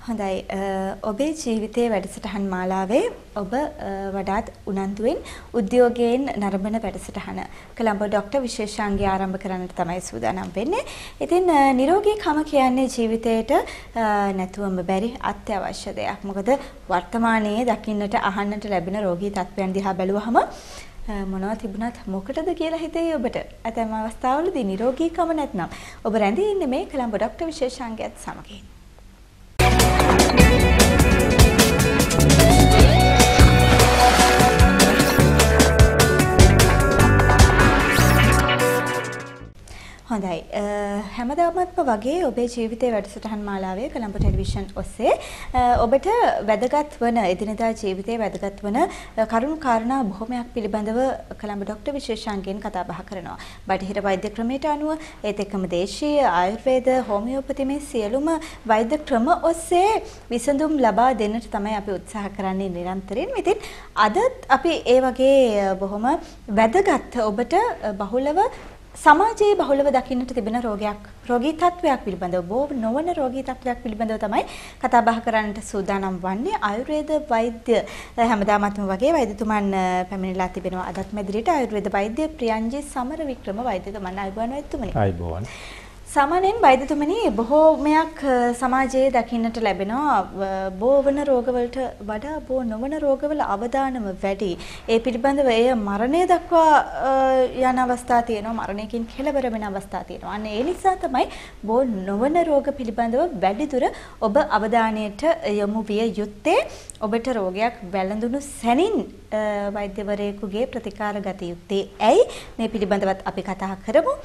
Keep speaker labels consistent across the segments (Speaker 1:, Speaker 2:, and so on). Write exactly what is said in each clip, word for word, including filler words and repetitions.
Speaker 1: හොඳයි ඔබේ ජීවිතයේ වැඩසටහන් මාලාවේ ඔබ වඩාත් උනන්දුවෙන් උද්‍යෝගයෙන් නරඹන වැඩසටහන කොළඹ ડોක්ටර් විශේෂාංගය ආරම්භ කරන්නට තමයි සූදානම් වෙන්නේ. ඉතින් නිරෝගීකම කියන්නේ ජීවිතයට නැතුවම බැරි අත්‍යවශ්‍ය දෙයක්. මොකද වර්තමානයේ දකින්නට අහන්නට ලැබෙන රෝගී තත්ත්වයන් දිහා බැලුවහම මොනවා තිබුණත් මොකටද කියලා හිතේ ඔබට. ඇතැම් අවස්ථාවලදී නිරෝගීකම නැත්නම් ඔබ රැඳී ඉන්නේ මේ කොළඹ ડોක්ටර් විශේෂාංගයත් සමගින්. හොඳයි හැමදාමත්ම වගේ ඔබේ ජීවිතයේ වැඩසටහන් මාලාවේ කොළඹ ටෙලිවිෂන් ඔස්සේ ඔබට වැදගත් වන එදිනදා ජීවිතයේ වැදගත් වන කරුණු කාරණා බොහොමයක් පිළිබඳව කොළඹ ડોක්ටර් විශේෂාංගයෙන් කතා බහ කරනවා. බටහිර වෛද්‍ය ක්‍රමයට අනුව ඒත් එක්කම දේශීය ආයුර්වේද හෝමියෝපති මේ සියලුම වෛද්‍ය ක්‍රම ඔස්සේ විසඳුම් ලබා දෙන්නට තමයි අපි උත්සාහ කරන්නේ නිරන්තරයෙන්. ඉතින් අදත් අපි ඒ වගේ බොහොම වැදගත් ඔබට බහුලව සමාජයේ බහුලව දකින්නට තිබෙන රෝගයක් රෝගී තත්වයක් පිළිබඳව බොහෝ නොවන රෝගී තත්වයක් පිළිබඳව තමයි කතා බහ කරන්නට සූදානම් වන්නේ. ආයුර්වේද වෛද්‍ය හැමදාමත්ම වගේ වෛද්‍යතුමන් පැමිණලා තිබෙනවා අදත් මැදිරියට ආයුර්වේද වෛද්‍ය ප්‍රියංජි සමරවික්‍රම වෛද්‍යතුමන් අයබෝවන් වෛද්‍යතුමනි.
Speaker 2: අයබෝවන්.
Speaker 1: සාමාන්‍යයෙන් වෛද්‍යතුමනි බොහෝමයක් සමාජයේ දකින්නට ලැබෙනවා බෝ වන රෝගවලට වඩා බෝ නොවන රෝගවල අවදානම වැඩි. ඒ පිළිබඳව එය මරණය දක්වා යන අවස්ථා තියෙනවා, මරණයකින් කෙලවර වෙන අවස්ථා තියෙනවා. අන්න ඒ නිසා තමයි බෝ නොවන රෝග පිළිබඳව වැඩිදුර ඔබ අවධානයට යොමු විය යුත්තේ. ඔබට රෝගයක් වැළඳුණු සැනින් වෛද්‍යවරයෙකුගේ ප්‍රතිකාර ගත යුත්තේ ඇයි? මේ පිළිබඳවත් අපි කතා කරමු.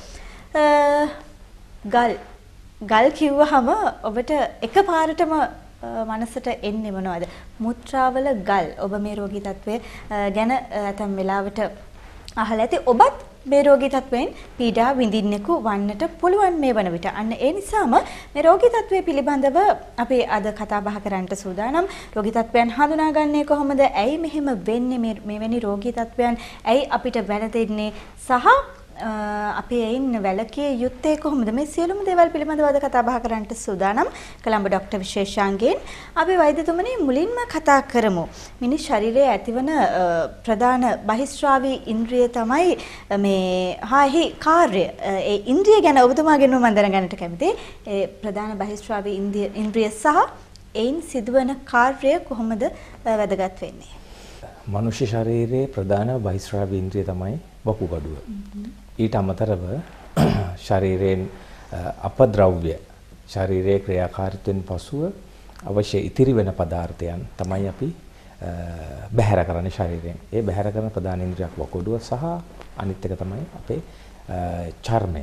Speaker 1: ගල් ගල් කිව්වහම ඔබට එකපාරටම මනසට එන්නේ මොනවද? මුත්‍රාවල ගල්. ඔබ මේ රෝගී තත්ත්වය ගැන ඇතම් වෙලාවට අහලා ඇති. ඔබත් මේ රෝගී තත්ත්වයෙන් පීඩා විඳින්නෙකු වන්නට පුළුවන් මේ වන විට. අන්න ඒ නිසාම මේ රෝගී තත්ත්වය පිළිබඳව අපි අද කතා බහ කරන්නට සූදානම්. රෝගී තත්ත්වයන් හඳුනාගන්නේ කොහොමද? ඇයි මෙහෙම වෙන්නේ? මේ මෙවැනි රෝගී තත්ත්වයන් ඇයි අපිට වැළඳෙන්නේ? සහ අපේ එයින් වැලකේ යුත්තේ කොහොමද? මේ සියලුම දේවල් පිළිබඳව අද කතා බහ කරන්නට සූදානම් කොළඹ ડોක්ටර් විශේෂාංගයෙන්. අපි වෛද්‍යතුමනි මුලින්ම කතා කරමු. මිනිස් ශරීරයේ ඇතිවන ප්‍රධාන බහිස්රාවී ඉන්ද්‍රිය තමයි මේ හාහි කාර්ය. ඒ ඉන්ද්‍රිය ගැන ඔබතුමාගෙන් මම දැනගන්නට කැමතියි. ඒ ප්‍රධාන බහිස්රාවී ඉන්ද්‍රිය සහ එයින් සිදුවන කාර්යය කොහොමද වැදගත් වෙන්නේ?
Speaker 2: මනුෂ්‍ය ශරීරයේ ප්‍රධාන බහිස්රාවී ඉන්ද්‍රිය තමයි වකුගඩුව. ඊට අමතරව ශරීරයෙන් අපද්‍රව්‍ය ශරීරයේ ක්‍රියාකාරීත්වයෙන් පසුව අවශ්‍ය ඉතිරි වෙන පදාර්ථයන් තමයි අපි බැහැර කරන්නේ ශරීරයෙන්. ඒ බැහැර කරන ප්‍රධාන ඉන්ද්‍රියක් වකුගඩුව සහ අනිත් එක තමයි අපේ චර්මය.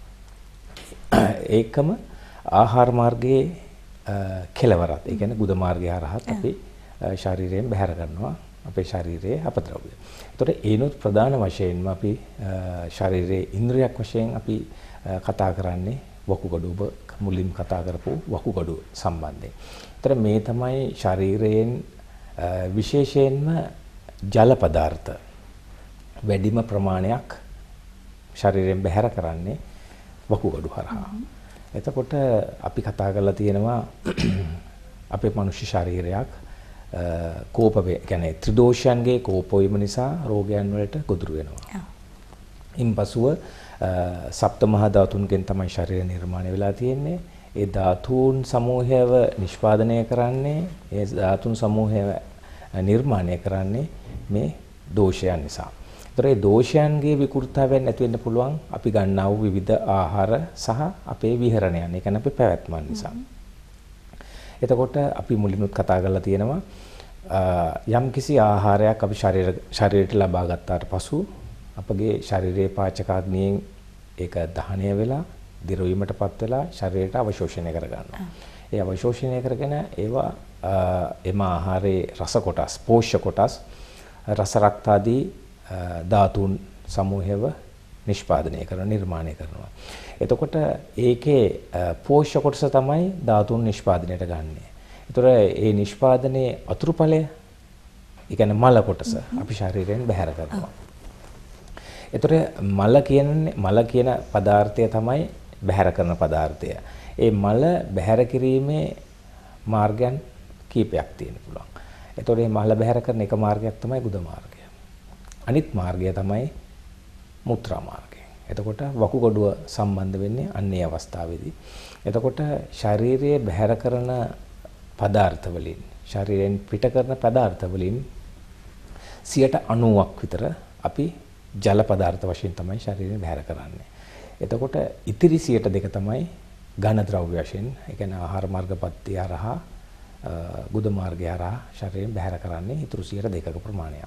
Speaker 2: ඒකම ආහාර මාර්ගයේ කෙලවරත්. ඒ කියන්නේ ගුද මාර්ගය හරහත් අපි ශරීරයෙන් බැහැර කරනවා අපේ ශරීරයේ අපද්‍රව්‍ය. ඒතකොට ඒනොත් ප්‍රධාන වශයෙන්ම අපි ශරීරයේ ඉන්ද්‍රියක් වශයෙන් අපි කතා කරන්නේ වකුගඩුව. මුලින්ම කතා කරපු වකුගඩුව සම්බන්ධයෙන්. ඒතර මේ තමයි ශරීරයෙන් විශේෂයෙන්ම ජල පදාර්ථ වැඩිම ප්‍රමාණයක් ශරීරයෙන් බැහැර කරන්නේ වකුගඩු හරහා. එතකොට අපි කතා කරලා තියෙනවා අපේ මනුෂ්‍ය ශරීරයක් කෝප වේ කියන්නේ ත්‍රිදෝෂයන්ගේ කෝප වීම නිසා රෝගයන් වලට ගොදුරු වෙනවා. ඉන්පසුව සප්ත මහා ධාතුන්ගෙන් තමයි ශරීරය නිර්මාණය වෙලා තියෙන්නේ. ඒ ධාතුන් සමූහයව නිෂ්පාදනය කරන්නේ ඒ ධාතුන් සමූහය නිර්මාණය කරන්නේ මේ දෝෂයන් නිසා. ඒතර ඒ දෝෂයන්ගේ විකෘතතාවයන් ඇති වෙන්න පුළුවන් අපි ගන්නා වූ විවිධ ආහාර සහ අපේ විහරණයන්. ඒ කියන්නේ අපේ පැවැත්මන් නිසා. එතකොට අපි මුලින්ම කතා කරලා තියෙනවා යම් කිසි ආහාරයක් අපි ශරීර ශරීරයට ලබා ගත්තාට පසු අපගේ ශරීරයේ පාචකාග්නියෙන් ඒක දහනය වෙලා දිරවීමටපත් වෙලා ශරීරයට අවශෝෂණය කර ගන්නවා. ඒ අවශෝෂණය කරගෙන ඒවා එම ආහාරයේ රස කොටස්, පෝෂ්‍ය කොටස්, රස රක්ත ආදී ධාතුන් සමූහයව නිෂ්පාදනය කරන නිර්මාණය කරනවා. එතකොට ඒකේ පෝෂ්‍ය කොටස තමයි ධාතුන් නිෂ්පාදනයට ගන්නෙ. ඒතර ඒ නිෂ්පාදනයේ අතුරුඵලය, ඒ කියන්නේ මල කොටස අපි ශරීරයෙන් බැහැර කරනවා. ඒතර මල කියන්නේ මල කියන පදාර්ථය තමයි බැහැර කරන පදාර්ථය. ඒ මල බැහැර කිරීමේ මාර්ගයන් කීපයක් තියෙන්න පුළුවන්. එතකොට මේ මල බැහැර කරන එක මාර්ගයක් තමයි ගුද මාර්ගය. අනිත් මාර්ගය තමයි මුත්‍රා මාර්ගය. එතකොට වකුගඩුව සම්බන්ධ වෙන්නේ අන්නේ අවස්ථාවේදී. එතකොට ශාරීරියේ බැහැර කරන පදාර්ථ වලින් ශරීරයෙන් පිට කරන පදාර්ථ වලින් සියයට අනූවක් විතර අපි ජල පදාර්ථ වශයෙන් තමයි ශරීරයෙන් බැහැර කරන්නේ. එතකොට ඉතිරි සියයට දෙක තමයි ඝන ද්‍රව්‍ය වශයෙන්, ඒ කියන්නේ ආහාර මාර්ග පත්‍ය හරහා ගුද මාර්ගය හරහා ශරීරයෙන් බැහැර කරන්නේ ඉතුරු සියයට දෙකක ප්‍රමාණයක්.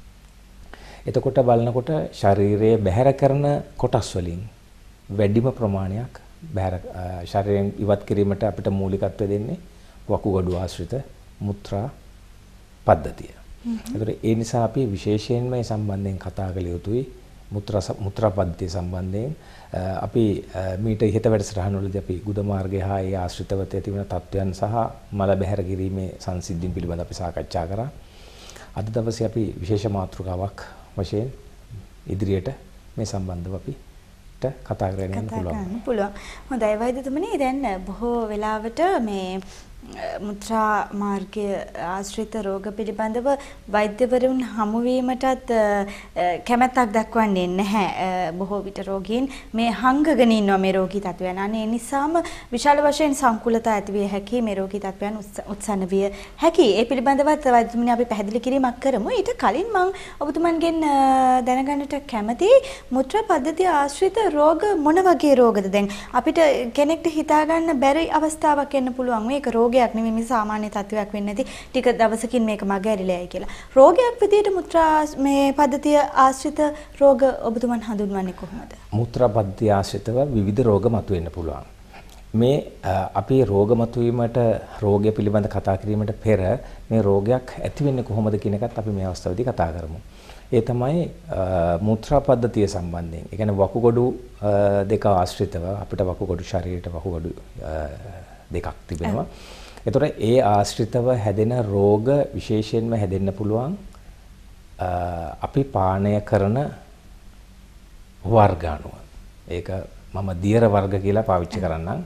Speaker 2: එතකොට බලනකොට ශරීරයේ බැහැර කරන කොටස් වලින් වැඩිම ප්‍රමාණයක් බැහැර ශරීරයෙන් ඉවත් කිරීමට අපිට මූලිකත්වය දෙන්නේ වකුගඩු ආශ්‍රිත මුත්‍රා පද්ධතිය. ඒතර ඒ නිසා අපි විශේෂයෙන්ම මේ සම්බන්ධයෙන් කතා කළ යුතුයි. මුත්‍රා මුත්‍රා පද්ධතිය සම්බන්ධයෙන් අපි මීට ඉහත වැඩසටහන වලදී අපි ගුද මාර්ගය හා ඒ ආශ්‍රිතව ඇතිවන තත්ත්වයන් සහ මල බැහැර කිරීමේ සංසිද්ධීන් පිළිබඳව අපි සාකච්ඡා කරා. අද දවසේ අපි විශේෂ මාතෘකාවක් වශයෙන් ඉදිරියට මේ සම්බන්ධව අපිට කතා කරගෙන යන්න පුළුවන්.
Speaker 1: පුළුවන්. හොඳයි වෛද්‍යතුමනි, දැන් බොහෝ වෙලාවට මේ මුත්‍රා මාර්ගය ආශ්‍රිත රෝග පිළිබඳව වෛද්‍යවරුන් හමු වීමටත් කැමැත්තක් දක්වන්නේ නැහැ. බොහෝ විට රෝගීන් මේ හංගගෙන ඉන්නවා මේ රෝගී තත්වයන්. අනේ ඒ නිසාම විශාල වශයෙන් සංකුලතා ඇති විය හැකි මේ රෝගී තත්වයන් උත්සන්න විය හැකි. ඒ පිළිබඳවත් වෛද්‍යතුමනි අපි පැහැදිලි කිරීමක් කරමු. ඊට කලින් මම ඔබතුමන්ගෙන් දැනගන්නට කැමතියි මුත්‍රා පද්ධතිය ආශ්‍රිත රෝග මොන වගේ රෝගද? දැන් අපිට කෙනෙක්ට හිතා ගන්න බැරි අවස්ථාවක් එන්න පුළුවන්. මේක රෝග රෝගයක් නෙමෙයි, මේ සාමාන්‍ය තත්වයක් වෙන්නේ නැති ටික දවසකින් මේක මගහැරිලායි කියලා. රෝගයක් විදිහට මුත්‍රා මේ පද්ධතිය ආශ්‍රිත රෝග ඔබතුමන් හඳුන්වන්නේ කොහොමද?
Speaker 2: මුත්‍රා පද්ධතිය ආශ්‍රිතව විවිධ රෝග මතුවෙන්න පුළුවන්. මේ අපි රෝග මතුවීමට රෝගය පිළිබඳ කතා කිරීමට පෙර මේ රෝගයක් ඇති වෙන්නේ කොහොමද කියන එකත් අපි මේ අවස්ථාවේදී කතා කරමු. ඒ තමයි මුත්‍රා පද්ධතිය සම්බන්ධයෙන්. ඒ කියන්නේ වකුගඩු දෙක ආශ්‍රිතව අපිට වකුගඩු ශරීරයට වකුගඩු දෙකක් තිබෙනවා. එතකොට ඒ ආශ්‍රිතව හැදෙන රෝග විශේෂයෙන්ම හැදෙන්න පුළුවන් අපි පානය කරන වර්ග අනුව. ඒක මම දියර වර්ග කියලා පාවිච්චි කරන්නම්.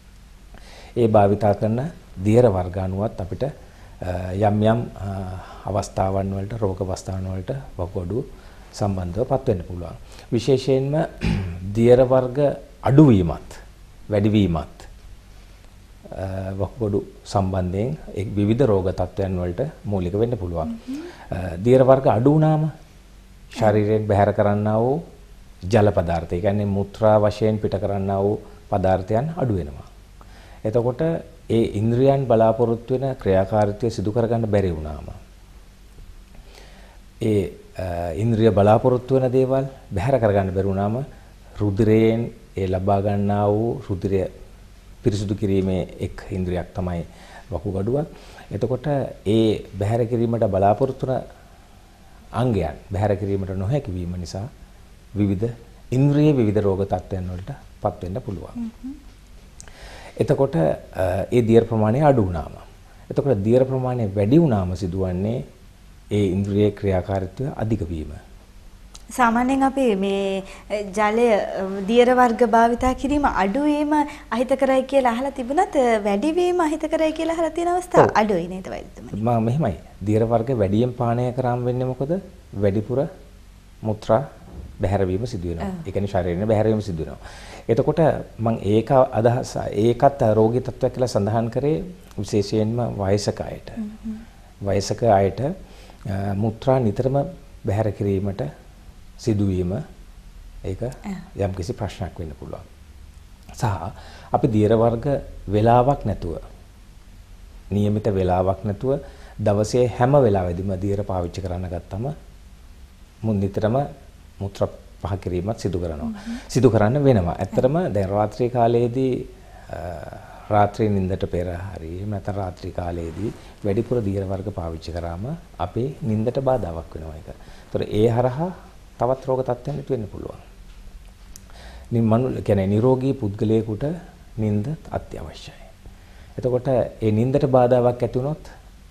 Speaker 2: ඒ භාවිතා කරන දියර වර්ග අනුවත් අපිට යම් යම් අවස්ථාවන් වලට රෝග අවස්ථාවන් වලට වකුගඩු සම්බන්ධව පත් වෙන්න පුළුවන්. විශේෂයෙන්ම දියර වර්ග අඩුවීමත් වැඩිවීමත් වකුගඩු සම්බන්ධයෙන් ඒ විවිධ රෝග තත්ත්වයන් වලට මූලික වෙන්න පුළුවන්. දියර වර්ග අඩු වුණාම ශරීරයෙන් බැහැර කරන්නා වූ ජල පදාර්ථ, ඒ කියන්නේ මුත්‍රා වශයෙන් පිට කරන්නා වූ පදාර්ථයන් අඩු වෙනවා. එතකොට ඒ ඉන්ද්‍රියන් බලාපොරොත්තු වෙන ක්‍රියාකාරීත්වය සිදු කරගන්න බැරි වුණාම ඒ ඉන්ද්‍රිය බලාපොරොත්තු වෙන දේවල් බැහැර කරගන්න බැරි වුණාම රුධිරයෙන් ඒ ලබා ගන්නා වූ රුධිරය පිරිසුදු කිරීමේ එක් ඉන්ද්‍රියක් තමයි වකුගඩුව. එතකොට ඒ බැහැර කිරීමට බලාපොරොත්තු වන අංගයන් බැහැර කිරීමට නොහැකි වීම නිසා විවිධ ඉන්ද්‍රිය විවිධ රෝග තත්ත්වයන් වලට පත් වෙන්න පුළුවන්. එතකොට ඒ දියර ප්‍රමාණය අඩු වුණාම, එතකොට දියර ප්‍රමාණය වැඩි වුණාම සිදුවන්නේ ඒ ඉන්ද්‍රියේ ක්‍රියාකාරීත්වය අධික වීම.
Speaker 1: සාමාන්‍යයෙන් අපි මේ ජලය දියර වර්ග භාවිතා කිරීම අඩු වීම අහිතකරයි කියලා අහලා තිබුණත් වැඩි වීම අහිතකරයි කියලා අහලා තියෙන අවස්ථා අඩුයි නේද වෛද්‍යතුමනි?
Speaker 2: මම මෙහෙමයි. දියර වර්ග වැඩියෙන් පානය කරාම වෙන්නේ මොකද? වැඩිපුර මුත්‍රා බැහැර වීම සිදු වෙනවා. ඒ කියන්නේ ශරීරයේ බැහැර වීම සිදු වෙනවා. එතකොට මම ඒක අදහස ඒකත් රෝගී තත්ත්වයක් කියලා සඳහන් කරේ විශේෂයෙන්ම වයසක අයට. වයසක අයට මුත්‍රා නිතරම බැහැර කිරීමට සිදුවීම ඒක යම්කිසි ප්‍රශ්නයක් වෙන්න පුළුවන්. සහ අපි දියර වර්ග වේලාවක් නැතුව નિયમિત වේලාවක් නැතුව දවසේ හැම වෙලාවෙදිම දියර පාවිච්චි කරන්න ගත්තම මුන් නිතරම මුත්‍රා පහ කිරීමත් සිදු කරනවා. සිදු කරන්න වෙනවා. ඇත්තටම දැන් රාත්‍රී කාලයේදී රාත්‍රී නිින්දට පෙර හරි එහෙම නැත්නම් රාත්‍රී කාලයේදී වැඩිපුර දියර වර්ග පාවිච්චි කරාම අපේ නිින්දට බාධාවක් වෙනවා ඒක. ඒතර ඒ හරහා තවත් රෝග තත්ත්වයන් ඉතු වෙන්න පුළුවන්. නිමනු කියන්නේ නිරෝගී පුද්ගලයෙකුට නිින්ද අත්‍යවශ්‍යයි. එතකොට ඒ නිින්දට බාධාවක් ඇති වුණොත්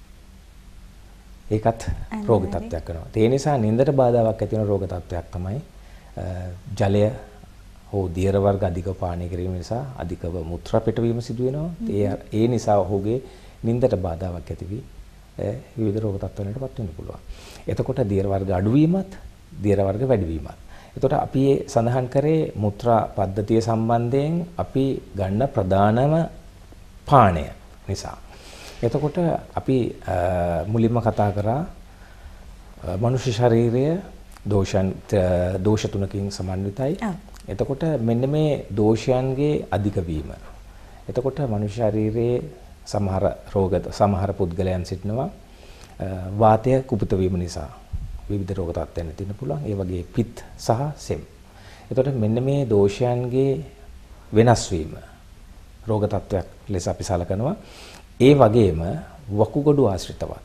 Speaker 2: ඒකත් රෝග තත්ත්වයක් වෙනවා. ඒ නිසා නිින්දට බාධාවක් ඇති වෙන රෝග තත්ත්වයක් තමයි ජලය හෝ දියර වර්ග අධික පානය කිරීම නිසා අධිකව මුත්‍රා පිටවීම සිදු වෙනවා. ඒ ඒ නිසා ඔහුගේ නින්දට බාධාවක් ඇති වී විවිධ රෝග තත්ත්වවලටපත් වෙන්න පුළුවන්. එතකොට දියර වර්ග අඩුවීමත් දියර වර්ග වැඩිවීමත්. එතකොට අපි සඳහන් කරේ මුත්‍රා පද්ධතිය සම්බන්ධයෙන් අපි ගන්න ප්‍රධානම පානය නිසා. එතකොට අපි මුලින්ම කතා කරා මනුෂ්‍ය ශරීරය දෝෂයන් දෝෂ තුනකින් සමන්විතයි. එතකොට මෙන්න මේ දෝෂයන්ගේ අධික වීම. එතකොට මනුෂ්‍ය ශරීරයේ සමහර රෝග සමහර පුද්ගලයන් සිටිනවා වාතය කුපිත වීම නිසා විවිධ රෝග තත්ත්වයන් තියෙන්න පුළුවන්. ඒ වගේ පිත් සහ සෙම්. එතකොට මෙන්න මේ දෝෂයන්ගේ වෙනස් වීම රෝග තත්ත්වයක් ලෙස අපි සලකනවා. ඒ වගේම වකුගඩු ආශ්‍රිතවත්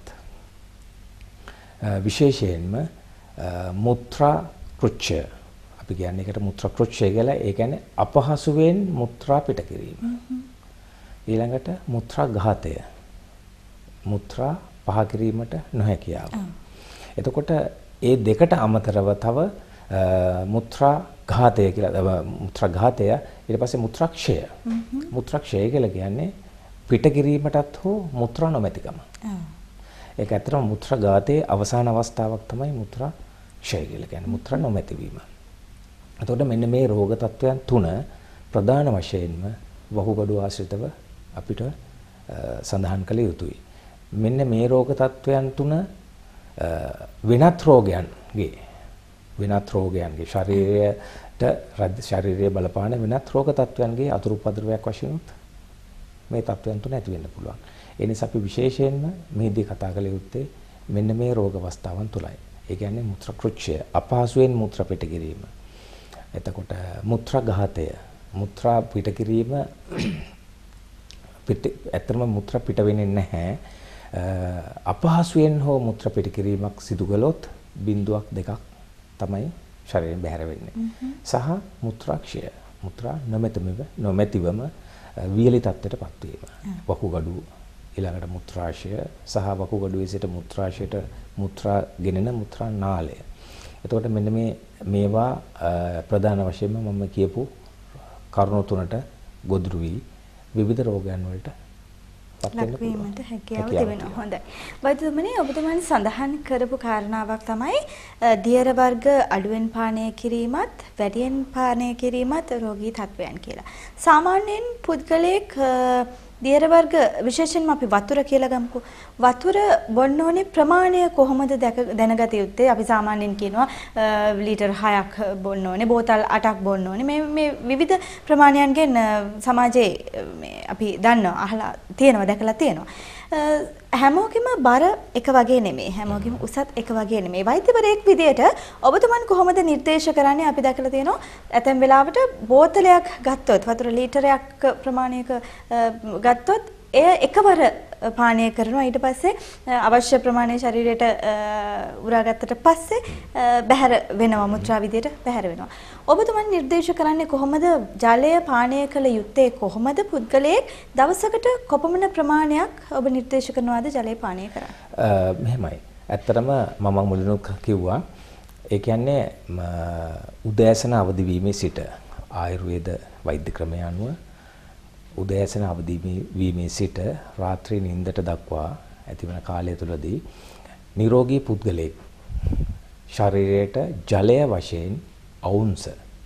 Speaker 2: විශේෂයෙන්ම මුත්‍රා කෘච්ඡය අපි කියන්නේ ඒකට මුත්‍රා කෘච්ඡය කියලා. ඒ කියන්නේ අපහසුවෙන් මුත්‍රා පිට කිරීම. ඊළඟට මුත්‍රා ඝාතය. මුත්‍රා පහ කිරීමට නොහැකියාව. එතකොට ඒ දෙකට අමතරව තව මුත්‍රා ඝාතය කියලා මුත්‍රා ඝාතය ඊට පස්සේ මුත්‍රා ක්ෂය. මුත්‍රා ක්ෂය කියලා කියන්නේ පිට කිරීමටත් හෝ මුත්‍රා නොමැතිකම. ඒක ඇත්තටම මුත්‍රා ඝාතයේ අවසාන අවස්ථාවක් තමයි මුත්‍රා ක්ෂය කියලා කියන්නේ මුත්‍රා නොමැති වීම. එතකොට මෙන්න මේ රෝග තත්වයන් තුන ප්‍රධාන වශයෙන්ම වහුගඩු ආශ්‍රිතව අපිට සඳහන් කළ යුතුයි. මෙන්න මේ රෝග තත්වයන් තුන වෙනත් රෝගයන්ගේ වෙනත් රෝගයන්ගේ ශරීරයට ශරීරයේ බලපාන වෙනත් රෝග තත්වයන්ගේ අතුරු උපද්‍රවයක් වශයෙන් මේ තත්වයන් තුන ඇති වෙන්න පුළුවන්. ඒ නිසා අපි විශේෂයෙන්ම මේදී කතා කළ යුත්තේ මෙන්න මේ රෝග අවස්ථාවන් තුලයි. ඒ කියන්නේ මුත්‍රා කෘච්ඡය, අපහසුයෙන් මුත්‍රා පිට කිරීම. එතකොට මුත්‍රා ඝාතය, මුත්‍රා පිට කිරීම පිට ඇත්තම මුත්‍රා පිට වෙන්නේ නැහැ. අපහසුයෙන් හෝ මුත්‍රා පිට කිරීමක් සිදු කළොත් බිඳුවක් දෙකක් තමයි ශරීරයෙන් බැහැර වෙන්නේ. සහ මුත්‍රා ක්ෂය, මුත්‍රා නොමැතිවම නොමැතිවම වියලි තත්ත්වයටපත් වීම. වකුගඩු ඊළඟට මුත්‍රාශය සහ වකුගඩුවේ සිට මුත්‍රාශයට මුත්‍රා ගෙනෙන මුත්‍රා නාලය. එතකොට මෙන්න මේ මේවා ප්‍රධාන වශයෙන්ම මම කියපු කරුණු තුනට ගොදුරු වී විවිධ රෝගයන් වලට
Speaker 1: ලක්වීමට හැකියාව තිබෙනවා. හොඳයි. වෛද්‍යතුමනි ඔබතුමන් සඳහන් කරපු කාරණාවක් තමයි දියර වර්ග අඩුවෙන් පානය කිරීමත් වැඩියෙන් පානය කිරීමත් රෝගී තත්වයන් කියලා. සාමාන්‍යයෙන් පුද්ගලයෙක් දියර වර්ග විශේෂයෙන්ම අපි වතුර කියලා ගමුකෝ. වතුර බොන්න ඕනේ ප්‍රමාණය කොහොමද දැනගත යුත්තේ? අපි සාමාන්‍යයෙන් කියනවා ලීටර් හයක් බොන්න ඕනේ, බෝතල් අටක් බොන්න ඕනේ. මේ මේ විවිධ ප්‍රමාණයන්ගෙන් සමාජයේ මේ අපි දන්නවා, අහලා තියෙනවා, දැකලා තියෙනවා. හැමෝගෙම බර එක වගේ නෙමෙයි. හැමෝගෙම උසත් එක වගේ නෙමෙයි. වෛද්‍යවරයෙක් විදියට ඔබතුමන් කොහොමද නිර්දේශ කරන්නේ? අපි දැකලා තියෙනවා ඇතැම් වෙලාවට බෝතලයක් ගත්තොත් වතුර ලීටරයක් ප්‍රමාණයක ගත්තොත් එය එකවර පානය කරනවා. ඊට පස්සේ අවශ්‍ය ප්‍රමාණය ශරීරයට උරාගත්තට පස්සේ බැහැර වෙනවා, මුත්‍රා විදියට බැහැර වෙනවා. ඔබතුමන් නිර්දේශ කරන්නේ කොහොමද ජලය පානය කළ යුත්තේ? කොහොමද පුද්ගලයෙක් දවසකට කොපමණ ප්‍රමාණයක් ඔබ නිර්දේශ කරනවාද ජලය පානය කරන්න?
Speaker 2: මෙහෙමයි. ඇත්තටම මම මුලින්ම කිව්වා ඒ කියන්නේ උදෑසන අවදි වීමේ සිට ආයුර්වේද වෛද්‍ය ක්‍රමය අනුව උදෑසන අවදි වීමේ සිට රාත්‍රී නිින්දට දක්වා ඇතිවන කාලය තුලදී නිරෝගී පුද්ගලයෙක් ශරීරයට ජලය වශයෙන් අවුන්ස